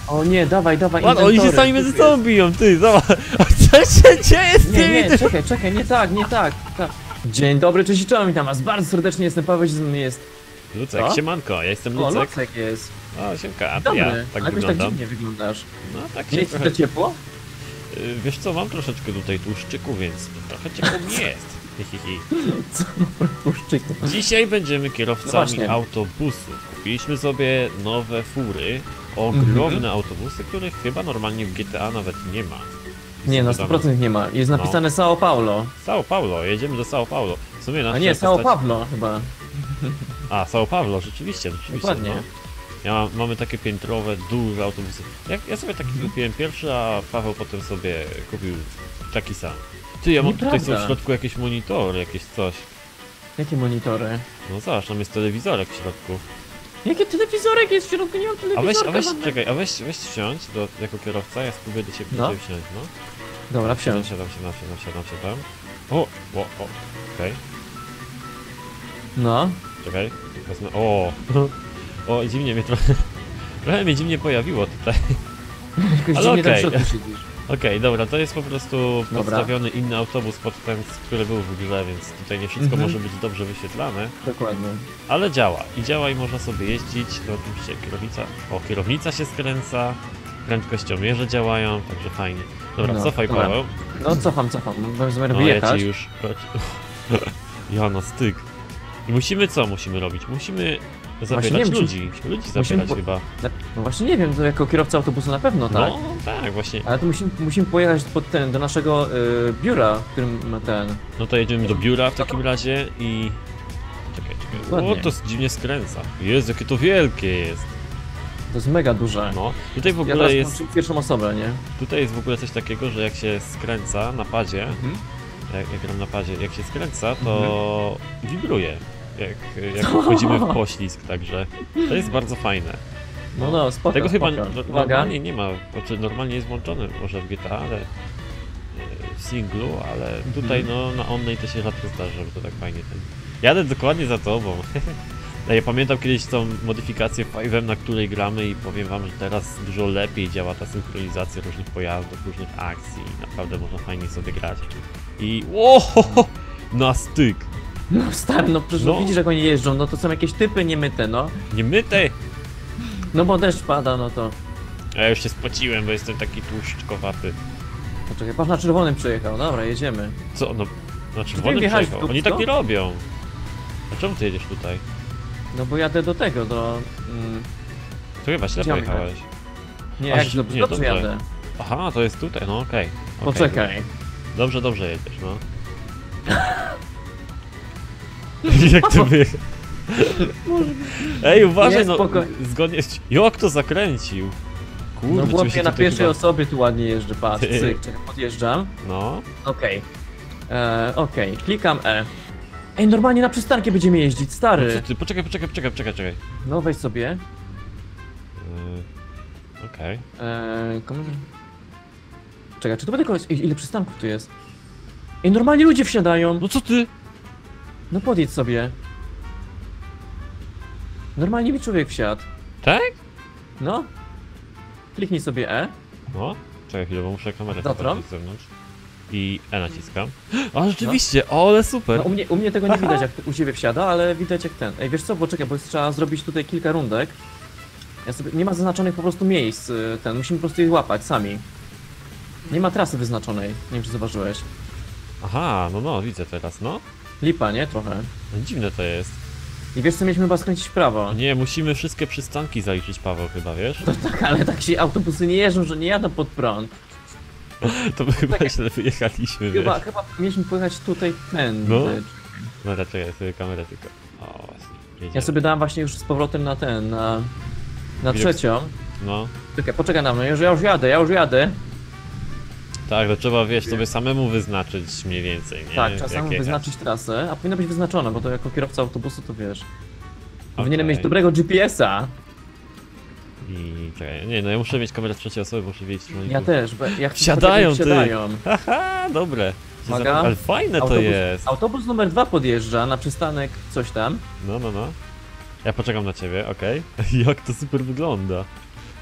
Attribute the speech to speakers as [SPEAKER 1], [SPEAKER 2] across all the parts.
[SPEAKER 1] O nie, dawaj, dawaj,
[SPEAKER 2] Ładno, oni się
[SPEAKER 1] inwentory.
[SPEAKER 2] sami między sobą biją, ty, zobacz. Co się dzieje z
[SPEAKER 1] Nie,
[SPEAKER 2] tymi?
[SPEAKER 1] nie, czekaj, czekaj, nie tak, nie tak, tak. Dzień dobry, cześć, czołem, witam was bardzo serdecznie, jestem Paweł, ze mną jest...
[SPEAKER 2] Lucek,
[SPEAKER 1] Co?
[SPEAKER 2] siemanko, ja jestem
[SPEAKER 1] O,
[SPEAKER 2] Lucek.
[SPEAKER 1] Lucek jest.
[SPEAKER 2] O, siemka, a to
[SPEAKER 1] Dobry,
[SPEAKER 2] ja tak
[SPEAKER 1] ale jakoś tak
[SPEAKER 2] wyglądam.
[SPEAKER 1] dziwnie wyglądasz.
[SPEAKER 2] No tak
[SPEAKER 1] Nie
[SPEAKER 2] się
[SPEAKER 1] jest
[SPEAKER 2] trochę...
[SPEAKER 1] to ciepło?
[SPEAKER 2] Wiesz co, mam troszeczkę tutaj tłuszczyku, więc trochę ciepło mi jest. Hihihi.
[SPEAKER 1] Co? Puszczyku.
[SPEAKER 2] Dzisiaj będziemy
[SPEAKER 1] No
[SPEAKER 2] kierowcami
[SPEAKER 1] właśnie.
[SPEAKER 2] autobusów. Kupiliśmy sobie nowe fury, ogromne autobusy, których chyba normalnie w GTA nawet nie ma.
[SPEAKER 1] Nie, na
[SPEAKER 2] Zapytamy.
[SPEAKER 1] 100% nie ma. Jest napisane São Paulo.
[SPEAKER 2] São Paulo, jedziemy do São Paulo. W sumie
[SPEAKER 1] A
[SPEAKER 2] nasze
[SPEAKER 1] nie, São Paulo chyba.
[SPEAKER 2] A, São Paulo, rzeczywiście,
[SPEAKER 1] Dokładnie.
[SPEAKER 2] no. Mamy takie piętrowe, duże autobusy. Ja sobie taki kupiłem pierwszy, a Paweł potem sobie kupił taki sam. Ty, ja mam tutaj są w
[SPEAKER 1] Nieprawda.
[SPEAKER 2] środku jakieś monitory, jakieś coś.
[SPEAKER 1] Jakie monitory?
[SPEAKER 2] No zobacz, tam jest telewizorek w środku.
[SPEAKER 1] Jakie telewizorek jest w środku? Nie mam telewizorka.
[SPEAKER 2] Czekaj, weź wsiądź jako kierowca, ja spróbuję do ciebie
[SPEAKER 1] No.
[SPEAKER 2] wsiąść, no.
[SPEAKER 1] Dobra, wsiądź.
[SPEAKER 2] Siadam. O, okej,
[SPEAKER 1] No.
[SPEAKER 2] czekaj, wezmę, o, dziwnie mnie trochę mnie dziwnie pojawiło tutaj.
[SPEAKER 1] Jakoś
[SPEAKER 2] Ale
[SPEAKER 1] dziwnie tam w
[SPEAKER 2] okej.
[SPEAKER 1] środku siedzisz.
[SPEAKER 2] Okej, dobra, to jest po prostu
[SPEAKER 1] Dobra.
[SPEAKER 2] podstawiony inny autobus pod ten, który był w grze, więc tutaj nie wszystko może być dobrze wyświetlane,
[SPEAKER 1] Dokładnie.
[SPEAKER 2] ale działa i można sobie jeździć, no oczywiście kierownica się skręca, prędkościomierze działają, także fajnie. Dobra,
[SPEAKER 1] No,
[SPEAKER 2] cofaj
[SPEAKER 1] dobra.
[SPEAKER 2] Paweł.
[SPEAKER 1] No cofam. Mam zamiar
[SPEAKER 2] No ja
[SPEAKER 1] wyjechać.
[SPEAKER 2] ci już... Ja no styk. I musimy robić? Musimy zabierać
[SPEAKER 1] nie wiem, czy-
[SPEAKER 2] ludzi zabierać chyba.
[SPEAKER 1] No właśnie nie wiem, to jako kierowca autobusu na pewno, tak?
[SPEAKER 2] No tak, właśnie.
[SPEAKER 1] Ale to musimy pojechać do naszego w którym ma ten...
[SPEAKER 2] No to jedziemy do biura w takim razie i... Czekaj.
[SPEAKER 1] Dokładnie.
[SPEAKER 2] O, to dziwnie skręca. Jezu, jakie to wielkie jest.
[SPEAKER 1] To jest mega duże.
[SPEAKER 2] No, tutaj w
[SPEAKER 1] Ja
[SPEAKER 2] ogóle
[SPEAKER 1] teraz
[SPEAKER 2] jest...
[SPEAKER 1] włączę pierwszą osobę, nie?
[SPEAKER 2] Tutaj jest w ogóle coś takiego, że jak się skręca na padzie, jak gram na padzie, jak się skręca, to wibruje. Jak wchodzimy w poślizg, także to jest bardzo fajne.
[SPEAKER 1] No, spoko,
[SPEAKER 2] Tego chyba
[SPEAKER 1] spoko. Uwaga.
[SPEAKER 2] normalnie nie ma, znaczy normalnie jest włączony może w GTA, ale w singlu, ale tutaj no na onnej to się rzadko zdarza, żeby to tak fajnie ten... Jadę dokładnie za tobą. Ja pamiętam kiedyś tą modyfikację 5M, na której gramy i powiem wam, że teraz dużo lepiej działa ta synchronizacja różnych pojazdów, różnych akcji i naprawdę można fajnie sobie grać. I na styk!
[SPEAKER 1] No stary, no przecież
[SPEAKER 2] No.
[SPEAKER 1] widzisz jak oni jeżdżą, no to są jakieś typy niemyte, no.
[SPEAKER 2] Nie myte!
[SPEAKER 1] No bo deszcz pada, no to...
[SPEAKER 2] Ja już się spociłem, bo jestem taki tłuszczkowaty.
[SPEAKER 1] Poczekaj, patrz, na czerwonym przejechał, dobra, jedziemy.
[SPEAKER 2] Co? No, na
[SPEAKER 1] Ty
[SPEAKER 2] czerwonym
[SPEAKER 1] wjechałeś
[SPEAKER 2] przejechał.
[SPEAKER 1] w
[SPEAKER 2] Oni tak
[SPEAKER 1] dupsko?
[SPEAKER 2] nie robią. A czemu ty jedziesz tutaj?
[SPEAKER 1] No bo jadę do tego, do...
[SPEAKER 2] To chyba źle
[SPEAKER 1] Gdzie mam
[SPEAKER 2] pojechałeś.
[SPEAKER 1] Nie,
[SPEAKER 2] A,
[SPEAKER 1] jak
[SPEAKER 2] nie,
[SPEAKER 1] dobrze
[SPEAKER 2] dobrze.
[SPEAKER 1] jadę.
[SPEAKER 2] Aha, to jest tutaj, no okej.
[SPEAKER 1] Poczekaj.
[SPEAKER 2] Dobrze jedziesz, no. Jak to wyjechał? Ej, uważaj,
[SPEAKER 1] Nie,
[SPEAKER 2] no,
[SPEAKER 1] spoko.
[SPEAKER 2] zgodnie z... Jak to zakręcił? Kurde,
[SPEAKER 1] No
[SPEAKER 2] czy mi
[SPEAKER 1] chłopie,
[SPEAKER 2] się
[SPEAKER 1] na
[SPEAKER 2] tutaj
[SPEAKER 1] pierwszej
[SPEAKER 2] chyba-
[SPEAKER 1] osobie tu ładnie jeżdżę, patrz,
[SPEAKER 2] Ty.
[SPEAKER 1] cyk, czekaj, podjeżdżam.
[SPEAKER 2] No,
[SPEAKER 1] Okej. Klikam E. Ej, normalnie na przystanki będziemy jeździć,
[SPEAKER 2] co
[SPEAKER 1] stary.
[SPEAKER 2] ty? Poczekaj.
[SPEAKER 1] No weź sobie.
[SPEAKER 2] Okej.
[SPEAKER 1] Czekaj, czy to będę kogoś... Ej, ile przystanków tu jest? Ej, normalnie ludzie wsiadają.
[SPEAKER 2] No co ty?
[SPEAKER 1] No podjedź sobie. Normalnie mi człowiek wsiadł.
[SPEAKER 2] Tak?
[SPEAKER 1] No. Kliknij sobie E.
[SPEAKER 2] No, czekaj chwilę, bo muszę kamerę
[SPEAKER 1] Dobra.
[SPEAKER 2] zobaczyć z zewnątrz. I E naciskam. A rzeczywiście, o, ale super.
[SPEAKER 1] No, u mnie tego nie widać jak u ciebie wsiada, ale widać jak ten. Ej, wiesz co, bo czekaj, bo trzeba zrobić tutaj kilka rundek. Nie ma zaznaczonych po prostu miejsc, musimy po prostu je łapać sami. Nie ma trasy wyznaczonej, nie wiem czy zauważyłeś.
[SPEAKER 2] Aha, no, widzę teraz, no.
[SPEAKER 1] Lipa, nie? Trochę.
[SPEAKER 2] No, dziwne to jest.
[SPEAKER 1] I wiesz co, mieliśmy chyba skręcić w prawo.
[SPEAKER 2] Nie, musimy wszystkie przystanki zaliczyć, Paweł, chyba, wiesz?
[SPEAKER 1] To tak, ale tak się autobusy nie jeżdżą, że nie jadą pod prąd.
[SPEAKER 2] To my chyba źle wyjechaliśmy, wiesz?
[SPEAKER 1] Chyba mieliśmy pojechać tutaj ten.
[SPEAKER 2] No. No raczej ja sobie kamerę tylko... O, właśnie, jedziemy.
[SPEAKER 1] Ja sobie dałem właśnie już z powrotem na ten, na
[SPEAKER 2] Widok-
[SPEAKER 1] trzecią.
[SPEAKER 2] No,
[SPEAKER 1] Czekaj, poczekaj na mnie, ja już jadę.
[SPEAKER 2] tak, to trzeba, wiesz, sobie samemu wyznaczyć mniej więcej, nie?
[SPEAKER 1] Tak, trzeba samemu
[SPEAKER 2] Jakie-
[SPEAKER 1] wyznaczyć trasę, a powinna być wyznaczona, bo to jako kierowca autobusu to wiesz.
[SPEAKER 2] Okej.
[SPEAKER 1] Powinienem mieć dobrego GPS-a.
[SPEAKER 2] I czekaj, nie, no ja muszę mieć kamerę z trzeciej osoby, muszę wiedzieć, czy oni
[SPEAKER 1] Ja
[SPEAKER 2] tu-
[SPEAKER 1] też, bo jak
[SPEAKER 2] Wsiadają, ty.
[SPEAKER 1] wsiadają.
[SPEAKER 2] Haha, dobre. Się
[SPEAKER 1] Uwaga.
[SPEAKER 2] Ale fajne to jest.
[SPEAKER 1] Autobus numer 2 podjeżdża na przystanek coś tam.
[SPEAKER 2] No. Ja poczekam na ciebie, okej. Jak to super wygląda.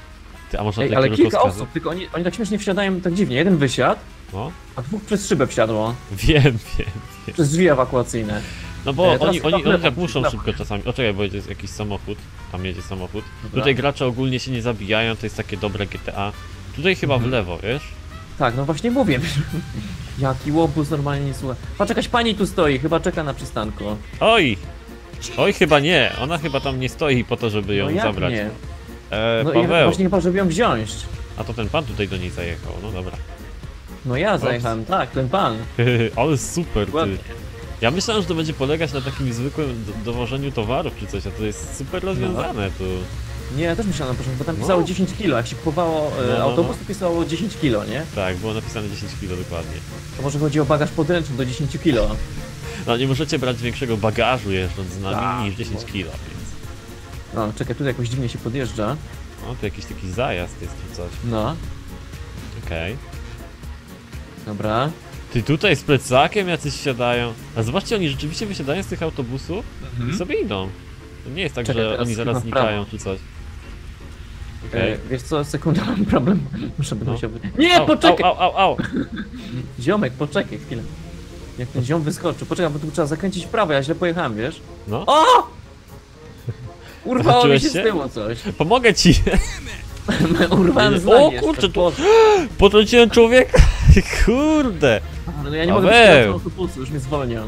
[SPEAKER 2] Ty, a można
[SPEAKER 1] Ej,
[SPEAKER 2] tutaj
[SPEAKER 1] ale
[SPEAKER 2] kogoś
[SPEAKER 1] kilka
[SPEAKER 2] rozkazać?
[SPEAKER 1] osób, tylko oni tak śmiesznie wsiadają tak dziwnie. Jeden wysiadł,
[SPEAKER 2] No,
[SPEAKER 1] a dwóch przez szybę wsiadło.
[SPEAKER 2] wiem.
[SPEAKER 1] Przez drzwi ewakuacyjne.
[SPEAKER 2] No bo
[SPEAKER 1] Teraz
[SPEAKER 2] oni
[SPEAKER 1] chyba w lewo,
[SPEAKER 2] tak muszą
[SPEAKER 1] w lewo.
[SPEAKER 2] szybko czasami. O czekaj, bo jedzie jakiś samochód. Tam jedzie samochód.
[SPEAKER 1] Dobra.
[SPEAKER 2] Tutaj gracze ogólnie się nie zabijają, to jest takie dobre GTA. Tutaj chyba w lewo, wiesz?
[SPEAKER 1] Tak, no właśnie mówię. Jaki łobuz normalnie nie słucha. Patrz, jakaś pani tu stoi, chyba czeka na przystanku.
[SPEAKER 2] Oj! Oj, chyba nie. Ona chyba tam nie stoi po to, żeby ją
[SPEAKER 1] No jak
[SPEAKER 2] zabrać.
[SPEAKER 1] nie? No i
[SPEAKER 2] Paweł,
[SPEAKER 1] właśnie chyba, żeby ją wziąć.
[SPEAKER 2] a to ten pan tutaj do niej zajechał, no dobra.
[SPEAKER 1] No ja zajechałem, tak, ten pan.
[SPEAKER 2] Ale super, ty.
[SPEAKER 1] Ładnie.
[SPEAKER 2] Ja myślałem, że to będzie polegać na takim zwykłym dowożeniu towarów czy coś, a to jest super rozwiązane tu.
[SPEAKER 1] Nie, ja też myślałem na początku, bo tam
[SPEAKER 2] No.
[SPEAKER 1] pisało 10 kilo. Jak się kupowało
[SPEAKER 2] No.
[SPEAKER 1] autobus, to pisało 10 kilo, nie?
[SPEAKER 2] Tak, było napisane 10 kg dokładnie.
[SPEAKER 1] To może chodzi o bagaż podręczny do 10 kilo.
[SPEAKER 2] No nie możecie brać większego bagażu jeżdżąc z nami
[SPEAKER 1] Tak.
[SPEAKER 2] niż 10 kg, więc...
[SPEAKER 1] No, czekaj, tutaj jakoś dziwnie się podjeżdża.
[SPEAKER 2] No to jakiś taki zajazd jest czy coś.
[SPEAKER 1] No,
[SPEAKER 2] Okej.
[SPEAKER 1] dobra.
[SPEAKER 2] Ty tutaj z plecakiem jacyś siadają. A zobaczcie, oni rzeczywiście wysiadają z tych autobusów i sobie idą. To nie jest tak,
[SPEAKER 1] Czekaj,
[SPEAKER 2] że
[SPEAKER 1] teraz
[SPEAKER 2] oni
[SPEAKER 1] chyba
[SPEAKER 2] zaraz
[SPEAKER 1] w prawo.
[SPEAKER 2] znikają czy coś. Okej.
[SPEAKER 1] Wiesz co, sekundę, mam problem. Muszę
[SPEAKER 2] No.
[SPEAKER 1] musiał... Nie, poczekaj!
[SPEAKER 2] Au.
[SPEAKER 1] Ziomek, poczekaj chwilę. Jak ten ziom wyskoczył, poczekaj, bo tu trzeba zakręcić w prawo, ja źle pojechałem, wiesz?
[SPEAKER 2] No.
[SPEAKER 1] O! Urwało mi
[SPEAKER 2] Zobaczyłeś
[SPEAKER 1] się z
[SPEAKER 2] się?
[SPEAKER 1] tyłu coś.
[SPEAKER 2] Pomogę ci!
[SPEAKER 1] Urwałem z
[SPEAKER 2] O,
[SPEAKER 1] nagi jeszcze.
[SPEAKER 2] kurczę, tu-
[SPEAKER 1] Boże.
[SPEAKER 2] Potrąciłem człowieka! Kurde!
[SPEAKER 1] No ja nie mogę
[SPEAKER 2] Paweł!
[SPEAKER 1] wyjść z autobusu, już mnie zwolnią.